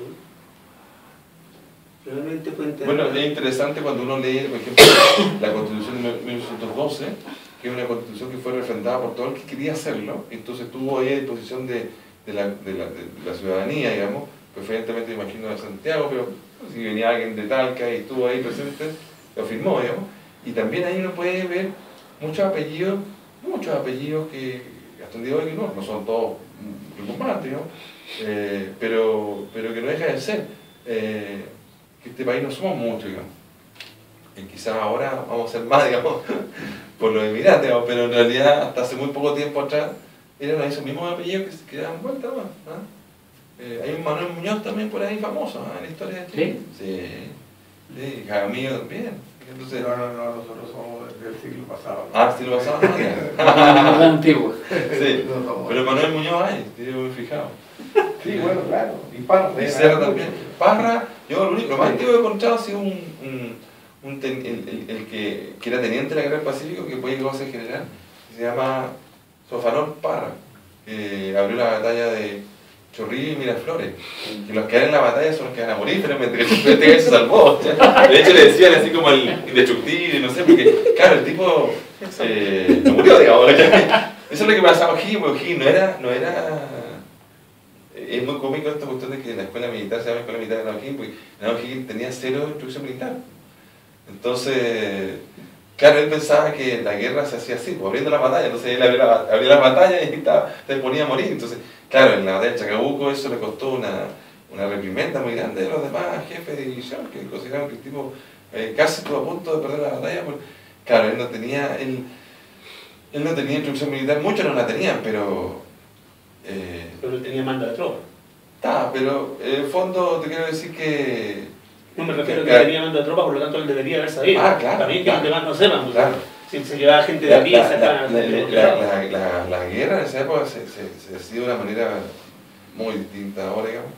Realmente fue interesante. Bueno, es interesante cuando uno lee, por ejemplo, la Constitución de 1912, que es una Constitución que fue refrendada por todo el que quería hacerlo, entonces estuvo ahí a disposición de la ciudadanía, digamos, preferentemente me imagino de Santiago, pero si venía alguien de Talca y estuvo ahí presente, lo firmó, digamos, y también ahí uno puede ver muchos apellidos que hasta el día de hoy no son todos preocupantes, ¿no? Pero que no deja de ser. Que este país no somos muchos, digamos. Y quizás ahora vamos a ser más, digamos, por los emiratos, digamos, pero en realidad hasta hace muy poco tiempo atrás eran esos mismos apellidos que daban vuelta, ¿no? Hay un Manuel Muñoz también por ahí famoso, en la historia de Chile. Sí, Jaramillo también. Entonces, No, nosotros somos del siglo pasado. Ah, siglo pasado, Más antiguo. sí, No somos. pero Manuel Muñoz hay, estoy muy fijado. Sí, bueno, claro. Y Parra. Y Serra también. Parra, yo lo más antiguo que he encontrado ha sido el que era teniente de la Guerra del Pacífico, que después llegó a ser general, que se llama Sofanor Parra, que abrió la batalla de Chorrillos y Miraflores. Que los que van en la batalla son los que van a morir, pero este se salvó. De hecho le decían así como el indestructible, no sé, porque claro, el tipo no murió, digamos. Eso es lo que pasaba a O'Higgins, porque O'Higgins no era. Es muy cómico esta cuestión de que la escuela militar se llama escuela militar de O'Higgins, porque O'Higgins tenía cero instrucción militar. Entonces, claro, él pensaba que la guerra se hacía así, pues, abriendo la batalla. Entonces él abría la batalla y se ponía a morir. Entonces, claro, en la batalla de Chacabuco eso le costó una reprimenda muy grande de los demás jefes de división, que consideraron que el tipo casi estuvo a punto de perder la batalla. Porque, claro, él no tenía instrucción militar, muchos no la tenían, pero él tenía mando de tropa. Pero en el fondo te quiero decir que... No me refiero a que tenía mando de tropa, por lo tanto él debería haber sabido. Claro. También que los demás no sepan. Pues, claro. Si se llevaba gente de aquí, sacaban la guerra en esa época se hacía de una manera muy distinta ahora, digamos.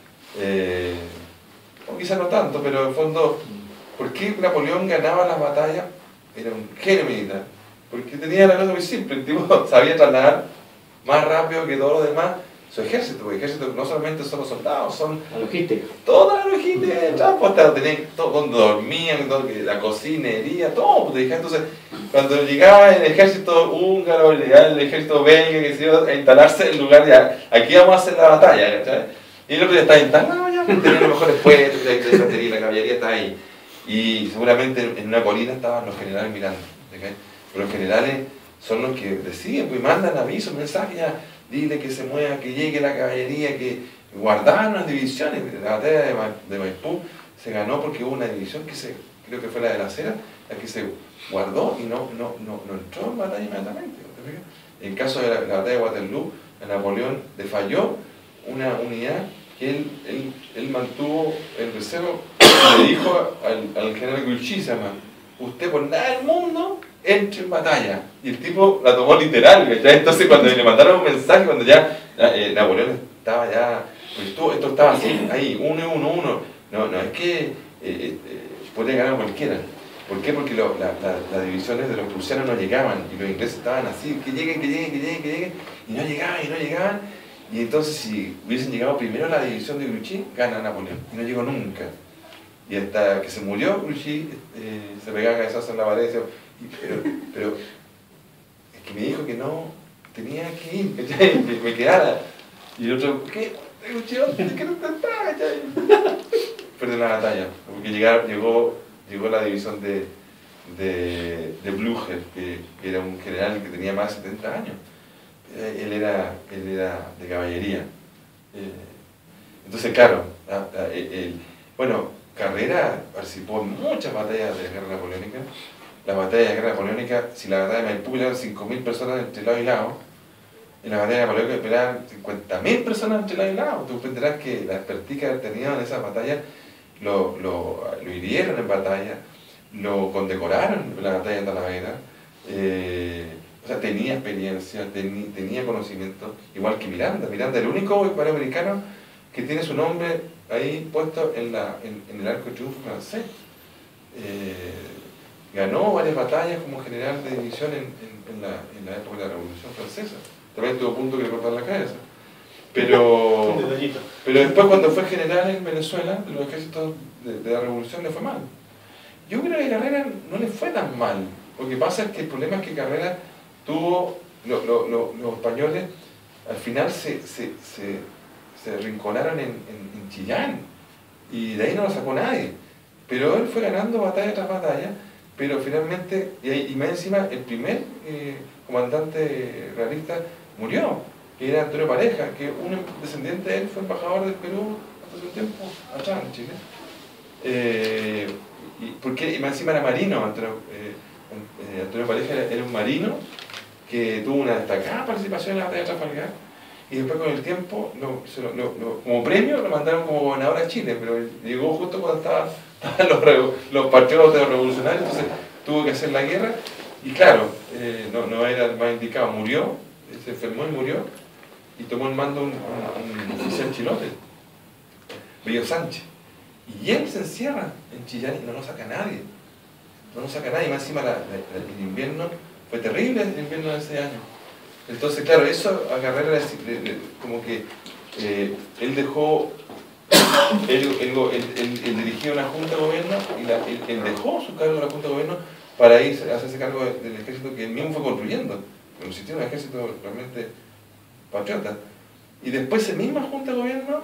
O quizás no tanto, pero en el fondo, ¿por qué Napoleón ganaba las batallas? Era un genio militar. Porque tenía la cosa muy simple, el tipo sabía trasladar más rápido que todos los demás su ejército, porque el ejército no solamente son los soldados, son La logística. toda la logística de transporte, tenían todo, donde dormían, la cocinería, todo. Entonces, cuando llegaba el ejército húngaro, llegaba el ejército belga que se iba a instalarse en lugar de aquí vamos a hacer la batalla, ¿sabes? Y el otro ya estaba instalado, ya tenía los mejores puestos, la caballería está ahí. Y seguramente en una colina estaban los generales mirando, ¿okay? Pero los generales son los que deciden, pues mandan avisos, mensajes, ya, dile que se mueva, que llegue la caballería, que guardaban las divisiones. La batalla de Maipú se ganó porque hubo una división creo que fue la de la Cera, la que se guardó y no entró en batalla inmediatamente. En el caso de la batalla de Waterloo, a Napoleón le falló una unidad que él mantuvo en reserva y le dijo al general Grouchy, se llama, usted por nada del mundo entre en batalla. Y el tipo la tomó literal, ¿cachai? Entonces cuando le mandaron un mensaje, cuando ya Napoleón estaba ya, pues esto estaba así, ahí, 1-1-1, no es que podía ganar cualquiera. ¿Por qué? Porque las divisiones de los prusianos no llegaban y los ingleses estaban así, que lleguen, y no llegaban. Y entonces si hubiesen llegado primero la división de Grouchy, gana Napoleón, y no llegó nunca. Y hasta que se murió Grouchy, se pegaba cabezazo en la pared, pero es que me dijo que no tenía que ir, que me quedara. Y el otro, ¿por qué? Grouchy, ¿dónde que no está? Perdió la batalla, porque llegó la división de Blücher, que era un general que tenía más de 70 años. Él era de caballería. Entonces, claro, bueno, Carrera participó en muchas batallas de la guerra napoleónica. La batalla de la guerra napoleónica, si la batalla de Maipú peleaban 5.000 personas entre lado y lado, en la batalla de Napoleón peleaban 50.000 personas entre lado y lado. Tú comprenderás que la expertise que tenían en esas batallas lo hirieron en batalla, lo condecoraron en la batalla de Talavera. O sea, tenía experiencia, tenía conocimiento, igual que Miranda. Miranda, el único hispanoamericano que tiene su nombre ahí puesto en el Arco de Triunfo francés. ganó varias batallas como general de división en la época de la Revolución Francesa. También tuvo punto que le cortar la cabeza. Pero después cuando fue general en Venezuela, los ejércitos de la Revolución le fue mal. Yo creo que Carrera no le fue tan mal. Lo que pasa es que el problema es que Carrera tuvo, los españoles al final se rinconaron en Chillán y de ahí no lo sacó nadie. Pero él fue ganando batalla tras batalla, pero finalmente, y más encima, el primer comandante realista murió, que era Antonio Pareja, que un descendiente de él fue embajador del Perú hace un tiempo atrás en Chile. Y más encima era marino, Antonio Pareja era un marino que tuvo una destacada participación en la batalla de Trafalgar, y después con el tiempo, como premio, lo mandaron como gobernador a Chile, pero llegó justo cuando estaban los partidos revolucionarios, entonces tuvo que hacer la guerra, y claro, no era el más indicado, murió, se enfermó y murió, y tomó el mando un oficial chilote, Bello Sánchez, y él se encierra en Chillán y no lo saca nadie, más encima el invierno fue terrible, el invierno de ese año. Entonces, claro, eso a Carrera como que él dejó, él dirigía una junta de gobierno y él dejó su cargo en la junta de gobierno para ir a hacerse cargo del ejército que él mismo fue construyendo. No existía un ejército realmente patriota. Y después esa misma junta de gobierno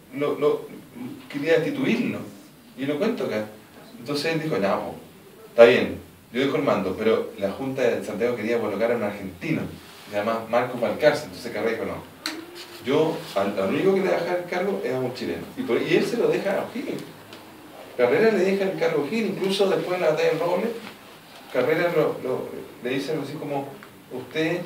quería destituirlo. Y lo cuento acá. Entonces él dijo, no, está bien, yo dejo el mando, pero la junta de Santiago quería colocar a un argentino. Y además Marcos Balcarce, entonces Carrera dijo no. Yo, al único que le voy a dejar el cargo es a un chileno. Y él se lo deja a O'Higgins. Carrera le deja el cargo a O'Higgins, incluso después de la batalla del Roble, Carrera le dice algo así como, usted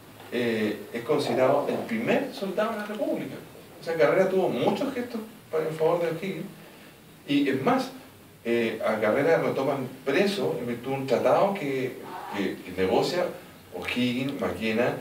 es considerado el primer soldado de la República. O sea, Carrera tuvo muchos gestos en favor de O'Higgins. Y es más, a Carrera lo toman preso en virtud de un tratado que negocia O'Higgins, Maquena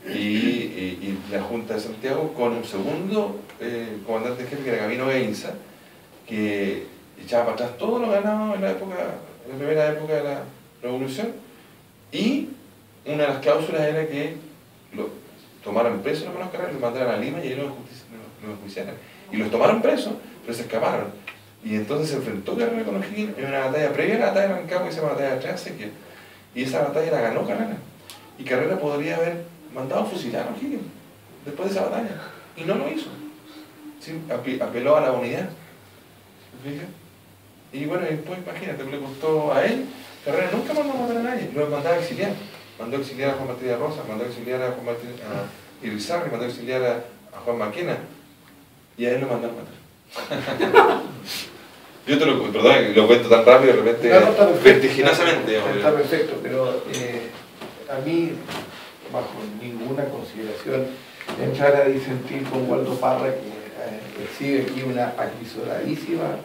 y la Junta de Santiago con un segundo comandante en jefe que era Gabino Gainza, que echaba para atrás todo lo ganado en la primera época de la Revolución, y una de las cláusulas era que lo tomaran preso los hermanos Carrera, los mandaran a Lima y ahí los enjuiciaran. Y los tomaron presos, pero se escaparon. Y entonces se enfrentó Carrera con O'Higgins en una batalla previa a la batalla de Rancagua, que se llama batalla de Treasequia. Y esa batalla la ganó Carrera. Y Carrera podría haber mandado a fusilar a O'Higgins después de esa batalla. Y no lo hizo. ¿Sí? Apeló a la unidad. ¿Me fijas? Y bueno, después imagínate, le costó a él. Carrera nunca mandó a matar a nadie, lo mandaba a exiliar. Mandó a exiliar a Juan Martí de Rosa, mandó a exiliar a Juan Martí a Irizarry, mandó a exiliar a Juan Maquena. Y a él lo mandaron a matar. Yo te lo cuento tan rápido, de repente, vertiginosamente. Está perfecto, pero a mí, bajo ninguna consideración, entrar a disentir con Waldo Parra, que exhibe aquí una acrisoladísima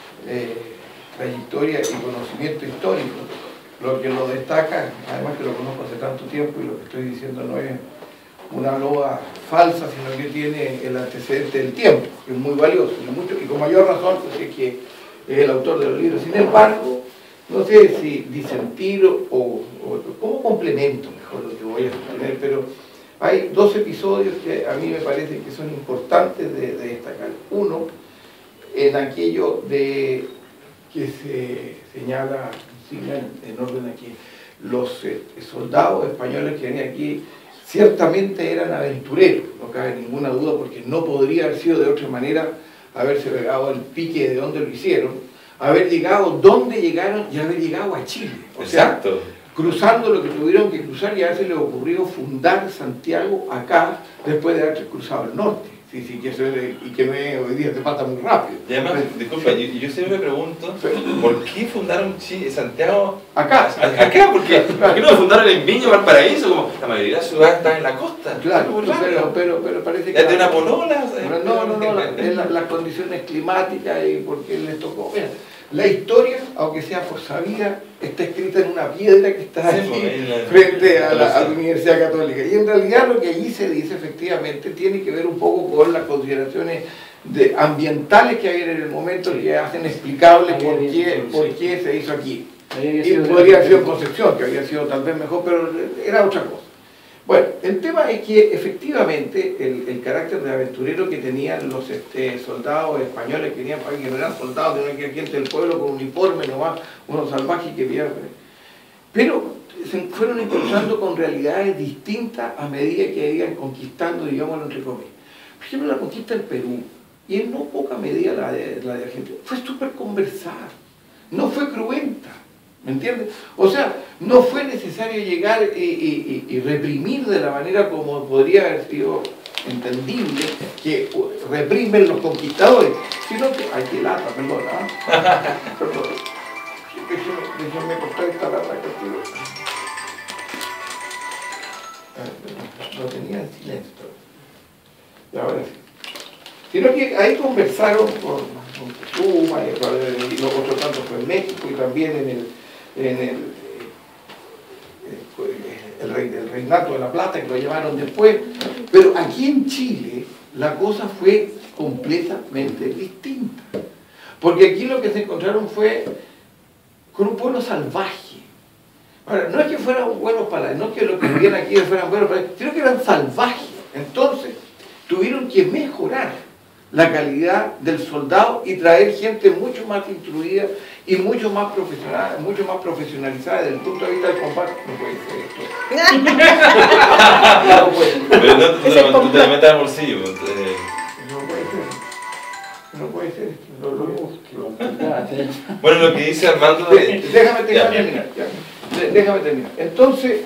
trayectoria y conocimiento histórico. Lo que lo destaca, además que lo conozco hace tanto tiempo y lo que estoy diciendo no es una loa falsa, sino que tiene el antecedente del tiempo, que es muy valioso y con mayor razón, pues es que es el autor de los libros. Sin embargo, no sé si disentir o como complemento, mejor lo que voy a sostener, pero hay dos episodios que a mí me parece que son importantes de destacar. Uno, en aquello de que se señala, en orden aquí, los soldados españoles que venían aquí ciertamente eran aventureros, no cabe ninguna duda, porque no podría haber sido de otra manera haberse pegado el pique de donde lo hicieron, haber llegado donde llegaron y haber llegado a Chile. O sea, cruzando lo que tuvieron que cruzar, y a veces les ocurrió fundar Santiago acá después de haber cruzado el norte. Sí, que eso es, y que hoy día te falta muy rápido. Y además, disculpa, yo siempre me pregunto, ¿por qué fundaron Santiago acá? Acá, ¿por qué no lo fundaron en Viña o Valparaíso? Como la mayoría de las ciudades están en la costa. Claro, pero parece que... ¿De una polola? No, las condiciones climáticas y porque les tocó. Mira, la historia, aunque sea por sabida, está escrita en una piedra que está aquí frente a la Universidad Católica. Y en realidad lo que allí se dice efectivamente tiene que ver un poco con las consideraciones ambientales que había en el momento que hacen explicable por qué se hizo aquí. Y podría haber sido en Concepción, que había sido tal vez mejor, pero era otra cosa. Bueno, el tema es que efectivamente el carácter de aventurero que tenían los soldados españoles que venían para que no eran soldados, sino que gente del pueblo con uniforme nomás, unos salvajes que vivían. Pero se fueron encontrando con realidades distintas a medida que iban conquistando, digámoslo entre comillas. Por ejemplo, la conquista del Perú, y en no poca medida la de Argentina, fue súper conversada, no fue cruenta. ¿Me entiendes? O sea, no fue necesario llegar y reprimir de la manera como podría haber sido entendible que reprimen los conquistadores, sino que... Ay, qué lata, perdón, ¿ah? Perdón. Déjenme cortar esta lata que tiro. Lo tenía en silencio. Y ahora sí. Sino que ahí conversaron con Puma y los otros tantos fue en México y también en el Reinato de la Plata, que lo llevaron después, pero aquí en Chile la cosa fue completamente distinta, porque aquí lo que se encontraron fue con un pueblo salvaje. Ahora, no es que fueran buenos para, no es que los que vivían aquí fueran buenos para, sino que eran salvajes. Entonces tuvieron que mejorar la calidad del soldado y traer gente mucho más instruida y mucho más profesionalizada desde el punto de vista del combate. No puede ser esto. No puede ser. Pero no te metas al bolsillo. No puede ser. No puede ser esto. Bueno, lo que dice Armando... Déjame terminar. Entonces,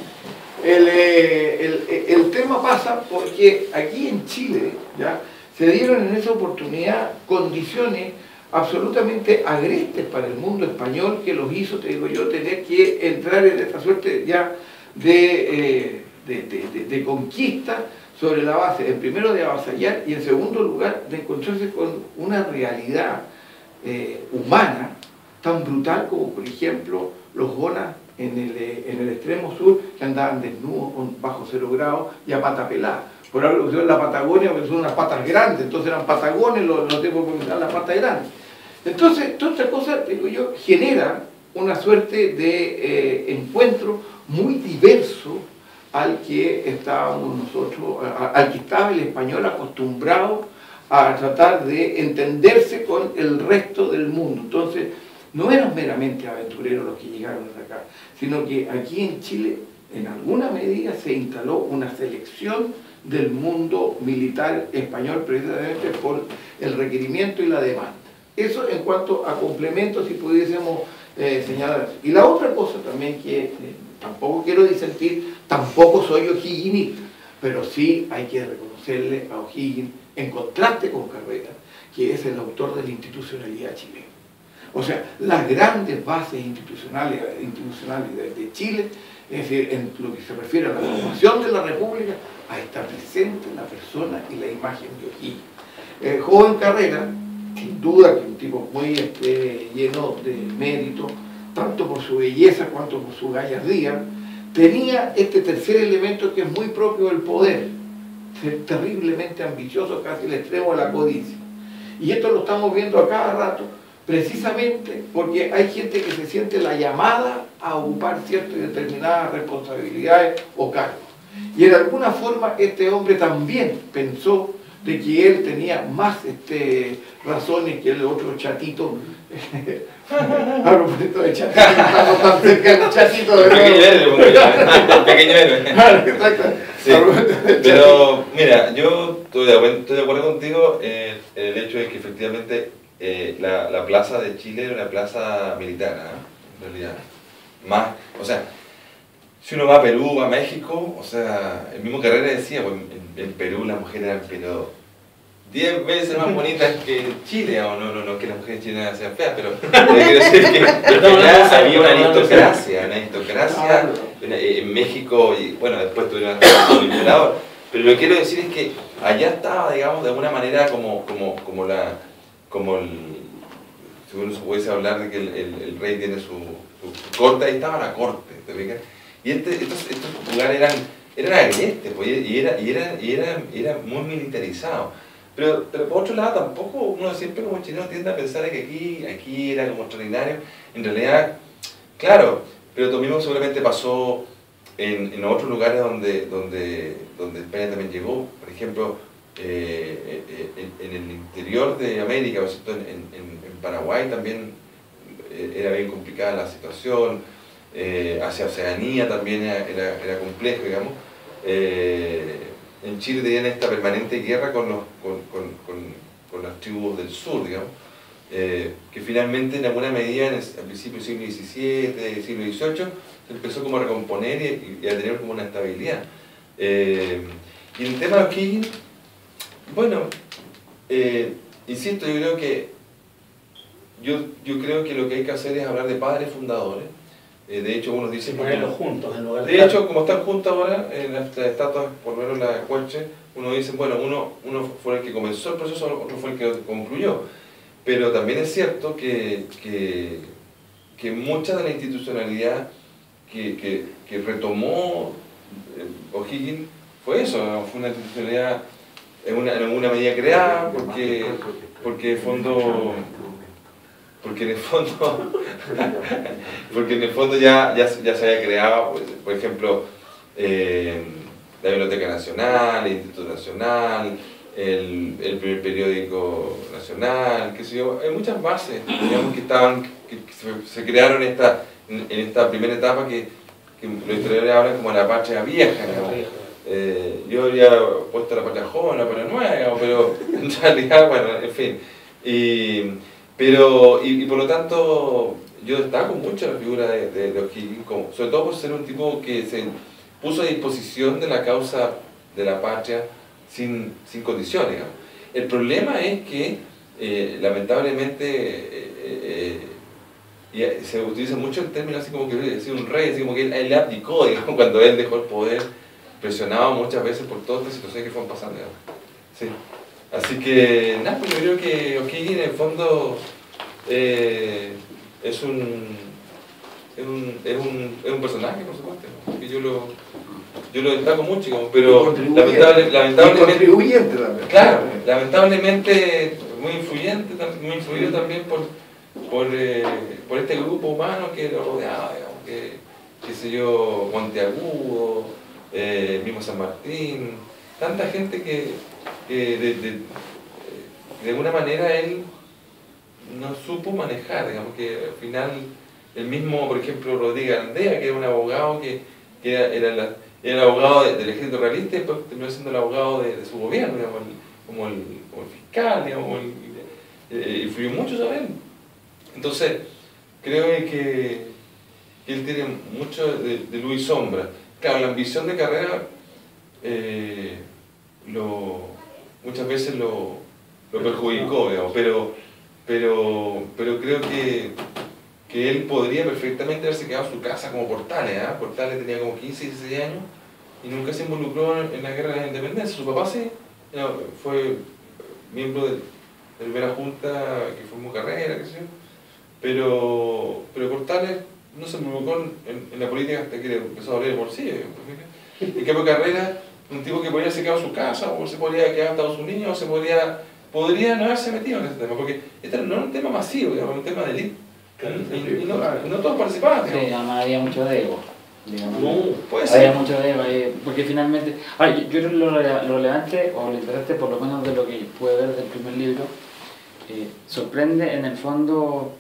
el tema pasa porque aquí en Chile, ¿ya?, se dieron en esa oportunidad condiciones absolutamente agrestes para el mundo español que los hizo, te digo yo, tener que entrar en esta suerte ya de conquista sobre la base, en primero de avasallar y en segundo lugar de encontrarse con una realidad humana tan brutal como por ejemplo los gonas en el extremo sur que andaban desnudos bajo 0 grados y a pata pelada. Por algo que en la Patagonia, porque son unas patas grandes, entonces eran patagones los tipos que usaban las patas grandes. Entonces, todas estas cosas, digo yo, generan una suerte de encuentro muy diverso al que estábamos nosotros, al que estaba el español acostumbrado a tratar de entenderse con el resto del mundo. Entonces, no eran meramente aventureros los que llegaron hasta acá, sino que aquí en Chile, en alguna medida, se instaló una selección del mundo militar español precisamente por el requerimiento y la demanda. Eso en cuanto a complementos, si pudiésemos señalar. Y la otra cosa también que tampoco quiero disentir, tampoco soy o'higginista, pero sí hay que reconocerle a O'Higgins, en contraste con Carrera, que es el autor de la institucionalidad chilena. O sea, las grandes bases institucionales de Chile, es decir, en lo que se refiere a la formación de la República, a estar presente la persona y la imagen de O'Higgins. Joven Carrera, sin duda que un tipo muy lleno de mérito, tanto por su belleza cuanto por su gallardía, tenía este tercer elemento que es muy propio del poder, ser terriblemente ambicioso, casi el extremo de la codicia. Y esto lo estamos viendo a cada rato, precisamente porque hay gente que se siente la llamada a ocupar ciertas y determinadas responsabilidades o cargos. Y de alguna forma este hombre también pensó de que él tenía más razones que el otro chatito. A propósito de chatito, estamos tan cerca del chatito de pequeño héroe. Sí, pero mira, yo estoy de acuerdo contigo en el hecho de que efectivamente la plaza de Chile era una plaza militar, ¿eh? En realidad. Más, o sea, si uno va a Perú, va a México, o sea, el mismo Carrera decía, pues en Perú las mujeres eran pero 10 veces más bonitas que en Chile, o no que las mujeres chilenas sean feas, pero quiero decir que había una aristocracia, en México, y bueno, después tuvieron el emperador, pero lo que quiero decir es que allá estaba, digamos, de alguna manera según se pudiese hablar de que el rey tiene su corte, ahí estaba la corte, ¿te fijas? Y estos lugares eran agrestes, pues, y eran muy militarizados. Pero por otro lado, tampoco uno siempre como chileno tiende a pensar que aquí era como extraordinario. En realidad, claro, pero lo mismo seguramente pasó en otros lugares donde España también llegó. Por ejemplo, en el interior de América, ¿no es cierto? En Paraguay también era bien complicada la situación. Hacia Oceanía también era complejo, digamos. En Chile tenían esta permanente guerra con las tribus del sur, digamos, que finalmente en alguna medida al principio del siglo XVII, siglo XVIII, se empezó como a recomponer y a tener como una estabilidad. Y el tema de O'Higgins, bueno, insisto, yo creo que lo que hay que hacer es hablar de padres fundadores. De hecho, unos dicen... Ponerlos juntos en lugar de... De hecho, como están juntos ahora, en las estatuas, por lo menos la de Cuelche, uno dice, bueno, uno fue el que comenzó el proceso, otro fue el que concluyó. Pero también es cierto que mucha de la institucionalidad que retomó O'Higgins fue eso, fue una institucionalidad en alguna medida creada, porque en el fondo ya se había creado, por ejemplo, la Biblioteca Nacional, el Instituto Nacional, el primer periódico nacional, qué sé yo. Hay muchas bases, digamos, que se crearon en esta primera etapa que los historiadores hablan como la patria vieja, digamos. Yo habría puesto la patria joven, la patria nueva, digamos, pero en realidad, bueno, en fin. Y por lo tanto, yo destaco mucho la figura de O'Higgins, sobre todo por ser un tipo que se puso a disposición de la causa de la patria sin condiciones, digamos. El problema es que, lamentablemente, se utiliza mucho el término así como que es un rey, así como que él abdicó, digamos, cuando él dejó el poder, presionado muchas veces por todas las situaciones que fueron pasando, digamos. Sí. Así que, nada, pues yo creo que O'Higgins en el fondo es un personaje, por supuesto, ¿no? Que yo lo destaco mucho, pero lamentablemente... contribuyente también. Claro, lamentablemente muy muy influido también por este grupo humano que lo rodeaba, digamos, qué sé yo, Monteagudo, mismo San Martín, tanta gente que de alguna manera él no supo manejar, digamos, que al final el mismo, por ejemplo, Rodríguez Andea, que era un abogado que era el abogado del ejército realista y después terminó siendo el abogado de su gobierno, digamos, como el fiscal, digamos, influyó mucho sobre él. Entonces, creo que él tiene mucho de luz y sombra. Claro, la ambición de carrera muchas veces lo perjudicó, digamos, pero creo que él podría perfectamente haberse quedado en su casa como Portales, ¿eh? Portales tenía como 15, 16 años y nunca se involucró en la guerra de la independencia. Su papá sí, fue miembro de la primera junta que formó carrera, qué sé yo, pero Portales no se involucró en la política hasta que empezó a abrir el bolsillo. En cambio Carrera, un tipo que podría haberse quedado en su casa, o se podría quedar en Estados Unidos, o podría no haberse metido en ese tema, porque este no era un tema masivo, digamos, un tema de élite. Y no todos participaban. Sí, además había mucho de ego. Digamos, No, puede ser. había mucho de ego, porque finalmente... Ahora, yo creo que lo relevante, o lo interesante, por lo menos de lo que pude ver del primer libro, sorprende en el fondo,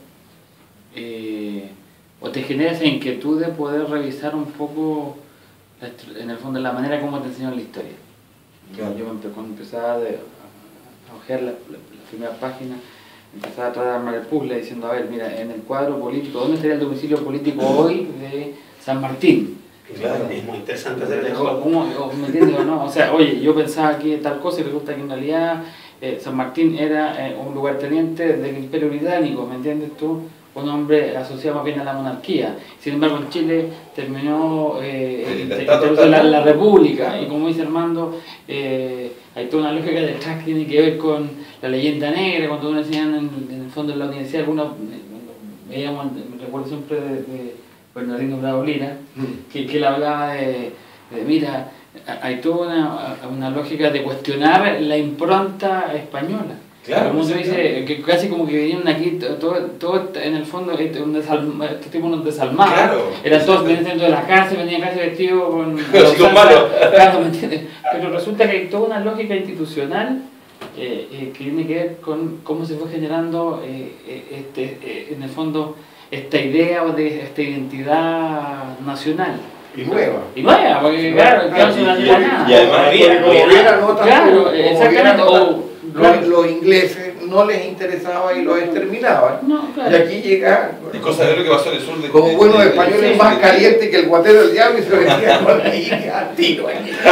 o te genera esa inquietud de poder revisar un poco, en el fondo, la manera como te enseñan la historia. Yo cuando empezaba a ojear la primera página, empezaba a tratar de armar el puzzle diciendo, a ver, mira, en el cuadro político, ¿dónde estaría el domicilio político hoy de San Martín? Claro, es muy interesante hacer el ¿Cómo? ¿Me entiendes o no? O sea, oye, yo pensaba que tal cosa y resulta que en realidad San Martín era un lugarteniente del Imperio Británico, ¿me entiendes tú? Un hombre asociado más bien a la monarquía. Sin embargo, en Chile terminó la República, y como dice Armando, hay toda una lógica detrás que tiene que ver con la leyenda negra. Cuando uno enseñan en el fondo en la universidad, algunos veíamos, me recuerdo siempre de Bernardino Bravo Lira, que él hablaba de mira, hay toda una lógica de cuestionar la impronta española. Claro, como se sí, dice, que casi como que venían aquí, todo en el fondo, estos tipos nos desalmaban. Claro, Eran todos venían dentro de la cárcel, venían casi vestidos con... Son malos. Claro, ¿me entiendes? Pero resulta que hay toda una lógica institucional que tiene que ver con cómo se fue generando, en el fondo, esta idea o de esta identidad nacional. Y nueva. Y nueva, porque claro, no se la nada. Y además, Como eran otras Claro, como exactamente. los ingleses no les interesaba y los exterminaban. No, claro. Y aquí llega, y cosa de lo que pasó en el sur de... como buenos españoles, sí, más caliente que el guatero del diablo y se lo metían con la India al tiro.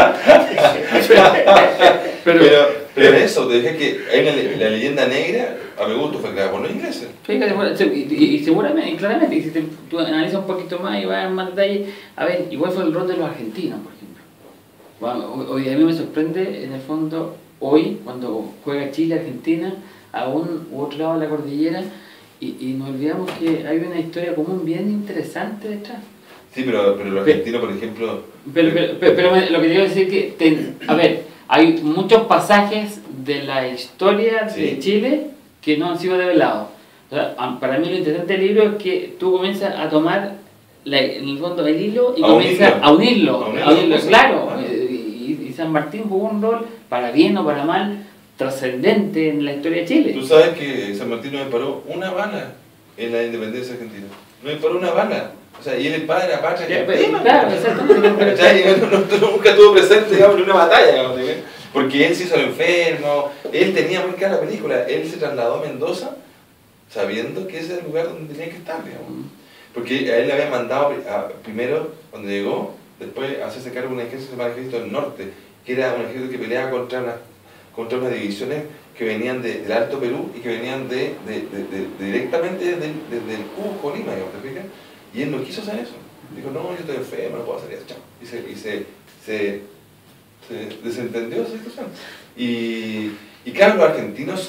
Pero eso, te dije que hay la leyenda negra, a mi gusto, fue creada por los ingleses. Fíjate, y seguramente, y claramente, y si tú analizas un poquito más y vas en más detalle, a ver, igual fue el rol de los argentinos, por ejemplo. Bueno, hoy a mí me sorprende, en el fondo, hoy, cuando juega Chile-Argentina, a un u otro lado de la cordillera, y nos olvidamos que hay una historia común bien interesante detrás. Sí, pero los argentinos, por ejemplo... Pero lo que quiero decir es que, a ver, hay muchos pasajes de la historia de Sí. Chile que no han sido develados. O sea, para mí lo interesante del libro es que tú comienzas a tomar en el fondo el hilo y comienzas a unirlo. Claro. Y San Martín jugó un rol, para bien o para mal, trascendente en la historia de Chile. Tú sabes que San Martín no disparó una bala en la independencia argentina. No disparó una bala. O sea, y él es padre de la patria. Claro, exactamente. ¿Cachai? Nunca estuvo presente, digamos, en una batalla, digamos, ¿sí? Porque él se hizo el enfermo, él tenía muy clara la película, él se trasladó a Mendoza sabiendo que ese era el lugar donde tenía que estar, digamos. Porque a él le habían mandado primero, cuando llegó, después a hacerse cargo de un ejército llamado Ejército del Norte, que era un ejército que peleaba contra unas divisiones que venían del Alto Perú y que venían directamente desde el Cusco, Lima, digamos, ¿te fijas? Y él no quiso hacer eso. Dijo, no, yo estoy enfermo, no puedo hacer eso, chao. Y se desentendió de esa situación. Y claro, los argentinos,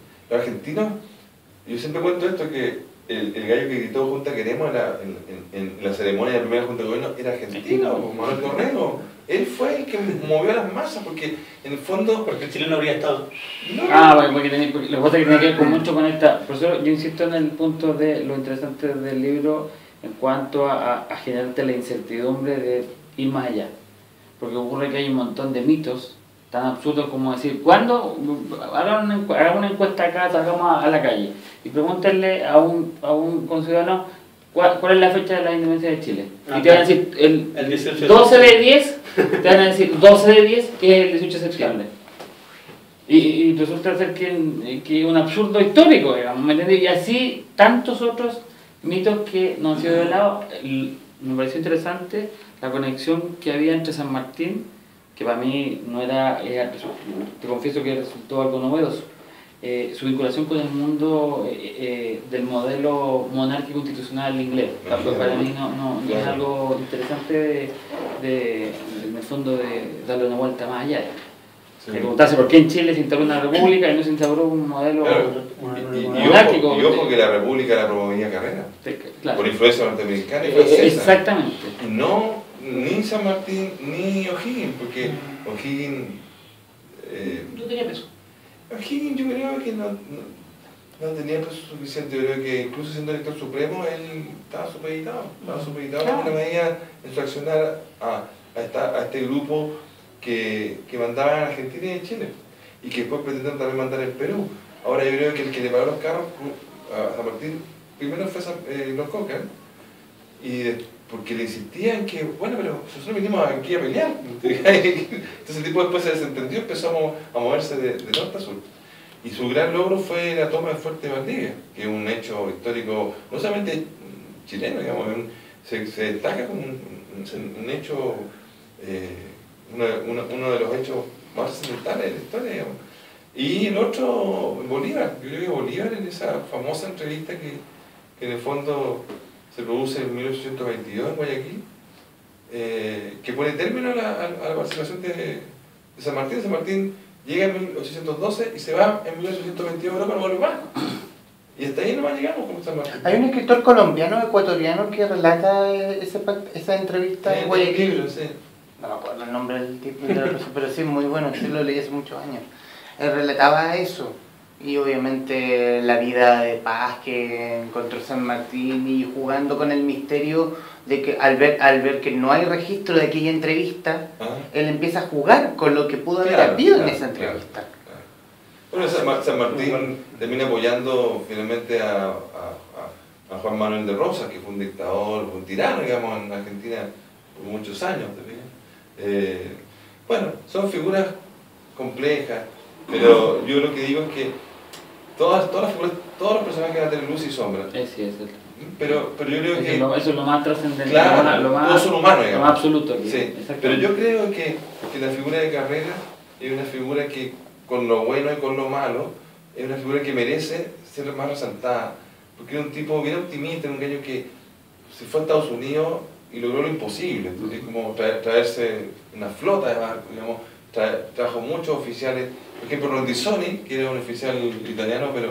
yo siempre cuento esto, que el gallo que gritó Junta Queremos en la ceremonia de la primera Junta de Gobierno era argentino, Manuel Dorrego. Él fue el que movió las masas, porque en el fondo... Porque el chileno habría estado... No. Bueno, porque lo que pasa es que tiene que ver con mucho con esta... Por eso yo insisto en el punto de lo interesante del libro en cuanto a generarte la incertidumbre de ir más allá. Porque ocurre que hay un montón de mitos tan absurdos como decir, ¿cuándo? Hagan una encuesta acá, salgamos a la calle y pregúntenle a un conciudadano ¿cuál es la fecha de la independencia de Chile? Y te van a decir, el 12 de 10, te van a decir 12 de 10, que es el 18 de septiembre. Y resulta ser que un absurdo histórico, digamos, ¿me entiendes? Y así tantos otros mitos que no han sido develados. Me pareció interesante la conexión que había entre San Martín, que para mí no era, te confieso que resultó algo novedoso, su vinculación con el mundo del modelo monárquico institucional inglés. Para mí no es algo interesante en el fondo de darle una vuelta más allá. De preguntarse por qué en Chile se instaló una república y no se instauró un modelo monárquico. Y ojo que la república la promovía Carrera, claro, por influencia norteamericana y francesa. Exactamente. Y no, ni San Martín ni O'Higgins, porque O'Higgins... No tenía peso. O'Higgins yo creo que no tenía peso suficiente. Yo creo que incluso siendo elector supremo, él estaba supeditado. Estaba supeditado de alguna medida en su accionar a este grupo que mandaban en Argentina y en Chile, y que después pretendieron también mandar en Perú. Ahora yo creo que el que le pagó los carros a San Martín primero fue los Coca, porque le insistían que, bueno, pero nosotros vinimos aquí a pelear. Entonces el tipo después se desentendió y empezó a moverse de norte a sur. Y su gran logro fue la toma del Fuerte Valdivia, que es un hecho histórico, no solamente chileno, digamos, se destaca como un hecho... uno de los hechos más trascendentales de la historia, digamos. Y el otro, Bolívar. Yo creo que Bolívar, en esa famosa entrevista que en el fondo se produce en 1822 en Guayaquil, que pone término a la participación de San Martín. San Martín llega en 1812 y se va en 1822 a Europa, no vuelve más. Y hasta ahí nomás llegamos con San Martín. Hay un escritor colombiano, ecuatoriano, que relata esa entrevista en Guayaquil. Sí. no me acuerdo el nombre del tipo de la persona, pero sí, muy bueno, sí lo leí hace muchos años. Él relataba eso, y obviamente la vida de paz que encontró San Martín y jugando con el misterio de que al ver que no hay registro de aquella entrevista, él empieza a jugar con lo que pudo haber habido en esa entrevista. Bueno, San Martín termina apoyando finalmente a Juan Manuel de Rosas, que fue un dictador, un tirano, digamos, en Argentina por muchos años. Bueno, son figuras complejas, pero yo lo que digo es que todas las figuras, todos los personajes van a tener luz y sombra. Sí, es pero yo creo que... Eso es lo más trascendente, claro, lo más, todos son humanos, digamos. Lo más absoluto. Aquí, sí, pero yo creo que la figura de Carrera es una figura que, con lo bueno y con lo malo, es una figura que merece ser más resaltada, porque era un tipo bien optimista, un gallo que se fue a Estados Unidos y logró lo imposible. Entonces, como traerse una flota de barcos, digamos, trajo muchos oficiales, por ejemplo Rondizoni, que era un oficial italiano, pero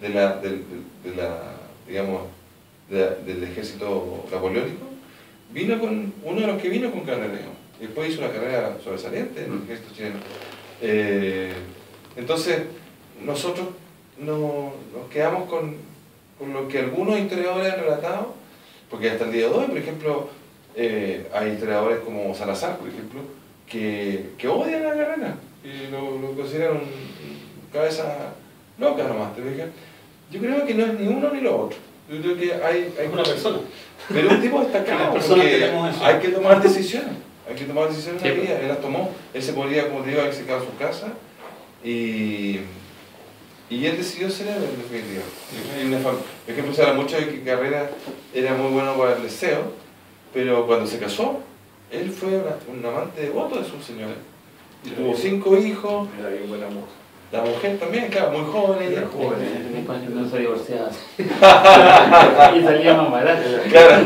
del ejército napoleónico, vino con uno de los que vino con Carrera, digamos, y después hizo una carrera sobresaliente en el ejército chileno. Entonces, nosotros nos quedamos con lo que algunos historiadores han relatado, porque hasta el día de hoy, por ejemplo, hay historiadores como Salazar, por ejemplo, que odian a Carrera y lo consideran un cabeza loca nomás, ¿te fijas? Yo creo que no es ni uno ni lo otro. Yo creo que hay una persona. Pero un tipo destacado, porque hay que tomar decisiones. Hay que tomar decisiones en la vida. Él las tomó. Él se podía, como te digo, haber secado su casa y él decidió ser héroe en definitiva. Por ejemplo, se habla mucho de que Carrera era muy bueno para el deseo, pero cuando se casó, él fue un amante devoto de su señora. Tuvo 5 hijos. Era bien buena mujer. La mujer también, claro, muy joven ella. No se divorciaba. Y salía más barato. Claro,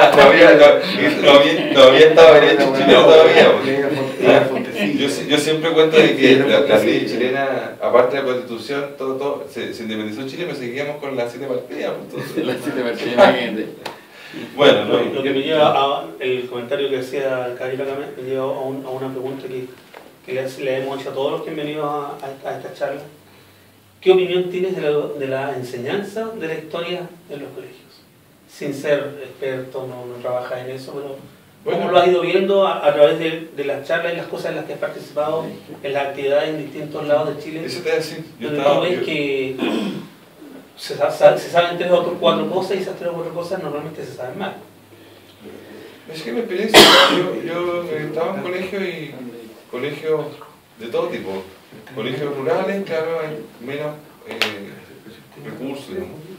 no había estado derecho chileno todavía. Yo siempre cuento de que la ley chilena, aparte de la Constitución, todo se independizó Chile, pero seguíamos con las 7 partidas. Las 7 partidas. Bueno, lo que me lleva a el comentario que hacía Karina me lleva a una pregunta que le hemos hecho a todos los que han venido a esta charla. ¿Qué opinión tienes de la enseñanza de la historia en los colegios? Sin ser experto, no trabajas en eso, pero ¿cómo lo has ido viendo a través de las charlas y las cosas en las que has participado en las actividades en distintos lados de Chile? Eso te decía. Tú ves que se saben 3 o 4 cosas y esas 3 o 4 cosas normalmente se saben mal. Es que mi experiencia, yo estaba en colegios de todo tipo. Colegios rurales, claro, hay menos recursos,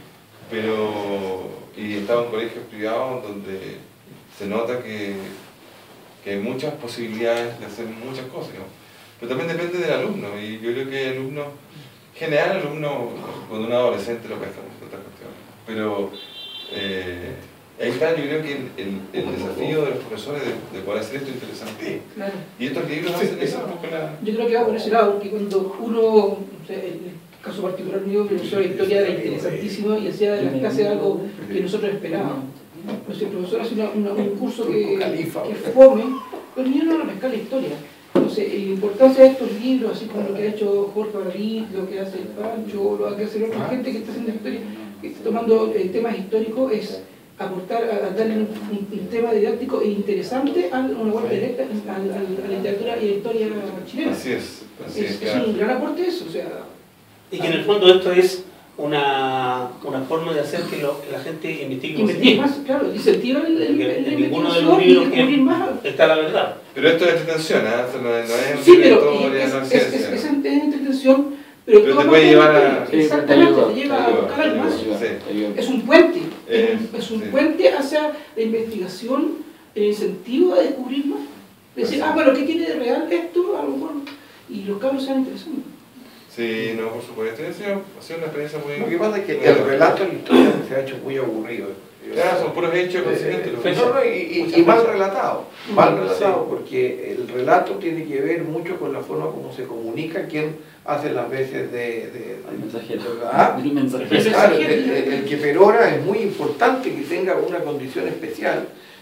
¿no? Y estaba en colegios privados donde se nota que hay muchas posibilidades de hacer muchas cosas, ¿no? Pero también depende del alumno, y yo creo que el alumno, en general el alumno, cuando un adolescente lo pesca en otras cuestiones, pero ahí está, yo creo que el desafío de los profesores de poder hacer esto interesante. Claro. Y estos libros hacen eso un poco Yo creo que va por ese lado, porque cuando uno, o sea, en el caso particular mío, el profesor de historia era interesantísimo y hacía de las clases algo que nosotros esperábamos. Entonces el profesor hace un curso que fome, pero el niño no lo pesca la historia. Entonces, la importancia de estos libros, así como lo que ha hecho Jorge Baradit, lo que hace el Pancho, lo que hace otra gente que está haciendo historia, que está tomando temas históricos, es aportar a darle un tema didáctico e interesante a una vuelta directa a la literatura y a la historia chilena. Así es. Es un gran aporte eso, o sea... Y que en el fondo esto es una forma de hacer que la gente investigue más, claro, incentiva en ninguno de los libros que está la verdad. Pero esto es entretención, ¿eh? No es sí, pero es entretención, pero te puede llevar a... Exactamente, te lleva a buscar algo más. Es un puente, es un puente hacia la investigación, el incentivo a descubrir más. Decir, bueno, ¿qué tiene de real esto? A lo mejor, y los cabros sean interesantes. Sí, no, por supuesto. Ha sido una experiencia muy... Lo que pasa es que el relato de la historia se ha hecho muy aburrido. Claro, son puros hechos conscientes. Y mal relatado. Mal relatado, porque el relato tiene que ver mucho con la forma como se comunica quien hace las veces de mensajero. El mensajero. El que perora es muy importante que tenga una condición especial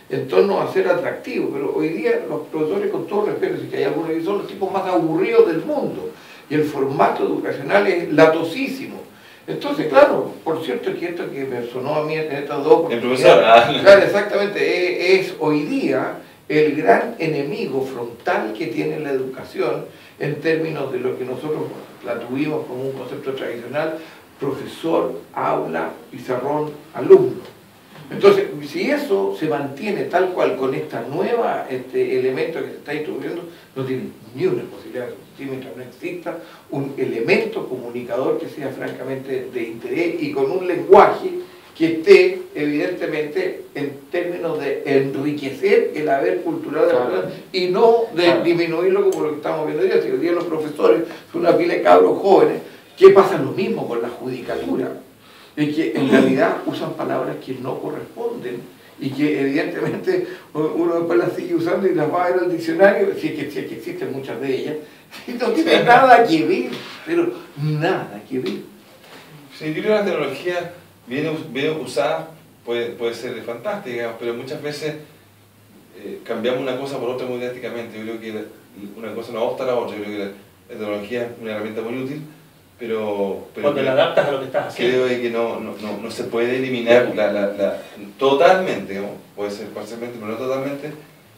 en torno a ser atractivo, pero hoy día los profesores, con todo respeto, si que hay algunos que son los tipos más aburridos del mundo, y el formato educacional es latosísimo. Entonces, claro, por cierto que esto que me sonó a mí en estas dos oportunidades, el profesor, claro, exactamente, es hoy día el gran enemigo frontal que tiene la educación en términos de lo que nosotros la tuvimos como un concepto tradicional: profesor, aula, pizarrón, alumno. Entonces, si eso se mantiene tal cual con esta nueva elemento que se está introduciendo, no tiene ni una posibilidad, mientras no exista un elemento comunicador que sea francamente de interés y con un lenguaje que esté evidentemente en términos de enriquecer el haber cultural de la persona y no de disminuirlo como lo que estamos viendo hoy día. Si hoy día los profesores son una pila de cabros jóvenes que pasan lo mismo con la judicatura, y que en realidad usan palabras que no corresponden y que evidentemente uno después las sigue usando y las va a ver al diccionario, si es que existen muchas de ellas, y no tiene nada que ver, pero nada que ver. Sí, yo creo que la tecnología bien usada puede ser fantástica, digamos, pero muchas veces cambiamos una cosa por otra muy drásticamente. Yo creo que una cosa no obsta a la otra. Yo creo que la tecnología es una herramienta muy útil, pero cuando la adaptas a lo que estás haciendo. Creo que no se puede eliminar totalmente, digamos, puede ser parcialmente, pero no totalmente,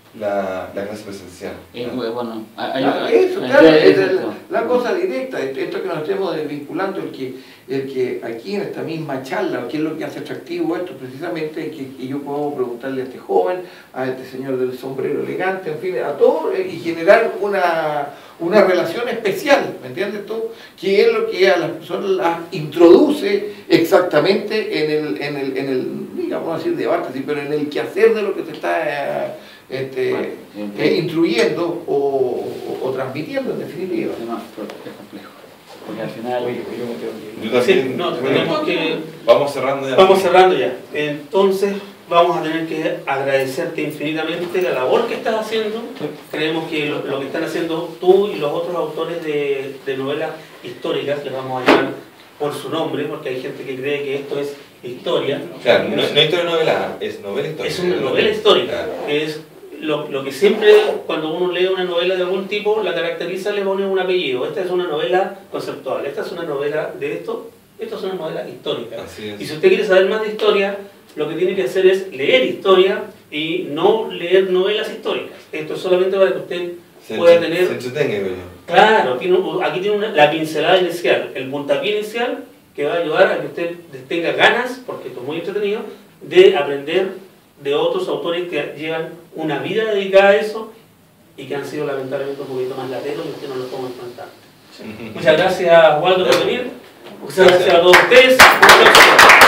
la clase presencial. Bueno, eso, claro, es la cosa directa, esto que nos estemos desvinculando, el que aquí en esta misma charla, ¿qué es lo que hace atractivo esto? Precisamente que yo puedo preguntarle a este joven, a este señor del sombrero elegante, en fin, a todos, y generar una relación especial, ¿me entiendes tú? Que es lo que a las personas las introduce exactamente en el digamos así, debate, sí, pero en el quehacer de lo que se está instruyendo o transmitiendo, en definitiva. Es complejo. Porque al final... Yo también, tenemos que... Vamos cerrando ya. Vamos cerrando ya. Entonces, vamos a tener que agradecerte infinitamente la labor que estás haciendo. Creemos que lo que están haciendo tú y los otros autores de novelas históricas, que vamos a llamar por su nombre, porque hay gente que cree que esto es historia. Claro, no historia novelada, es novela histórica. Es una novela histórica. Claro. Es lo que siempre, cuando uno lee una novela de algún tipo, la caracteriza, le pone un apellido. Esta es una novela conceptual, esta es una novela de esto es una novela histórica. Y si usted quiere saber más de historia, lo que tiene que hacer es leer historia y no leer novelas históricas. Esto es solamente para que usted pueda tener... Se entretenga, claro, aquí tiene la pincelada inicial, el puntapié inicial, que va a ayudar a que usted tenga ganas, porque esto es muy entretenido, de aprender de otros autores que llevan una vida dedicada a eso y que han sido lamentablemente un poquito más lateros y usted no lo toma en cuenta. Muchas gracias, Waldo, por venir. Muchas gracias a todos ustedes.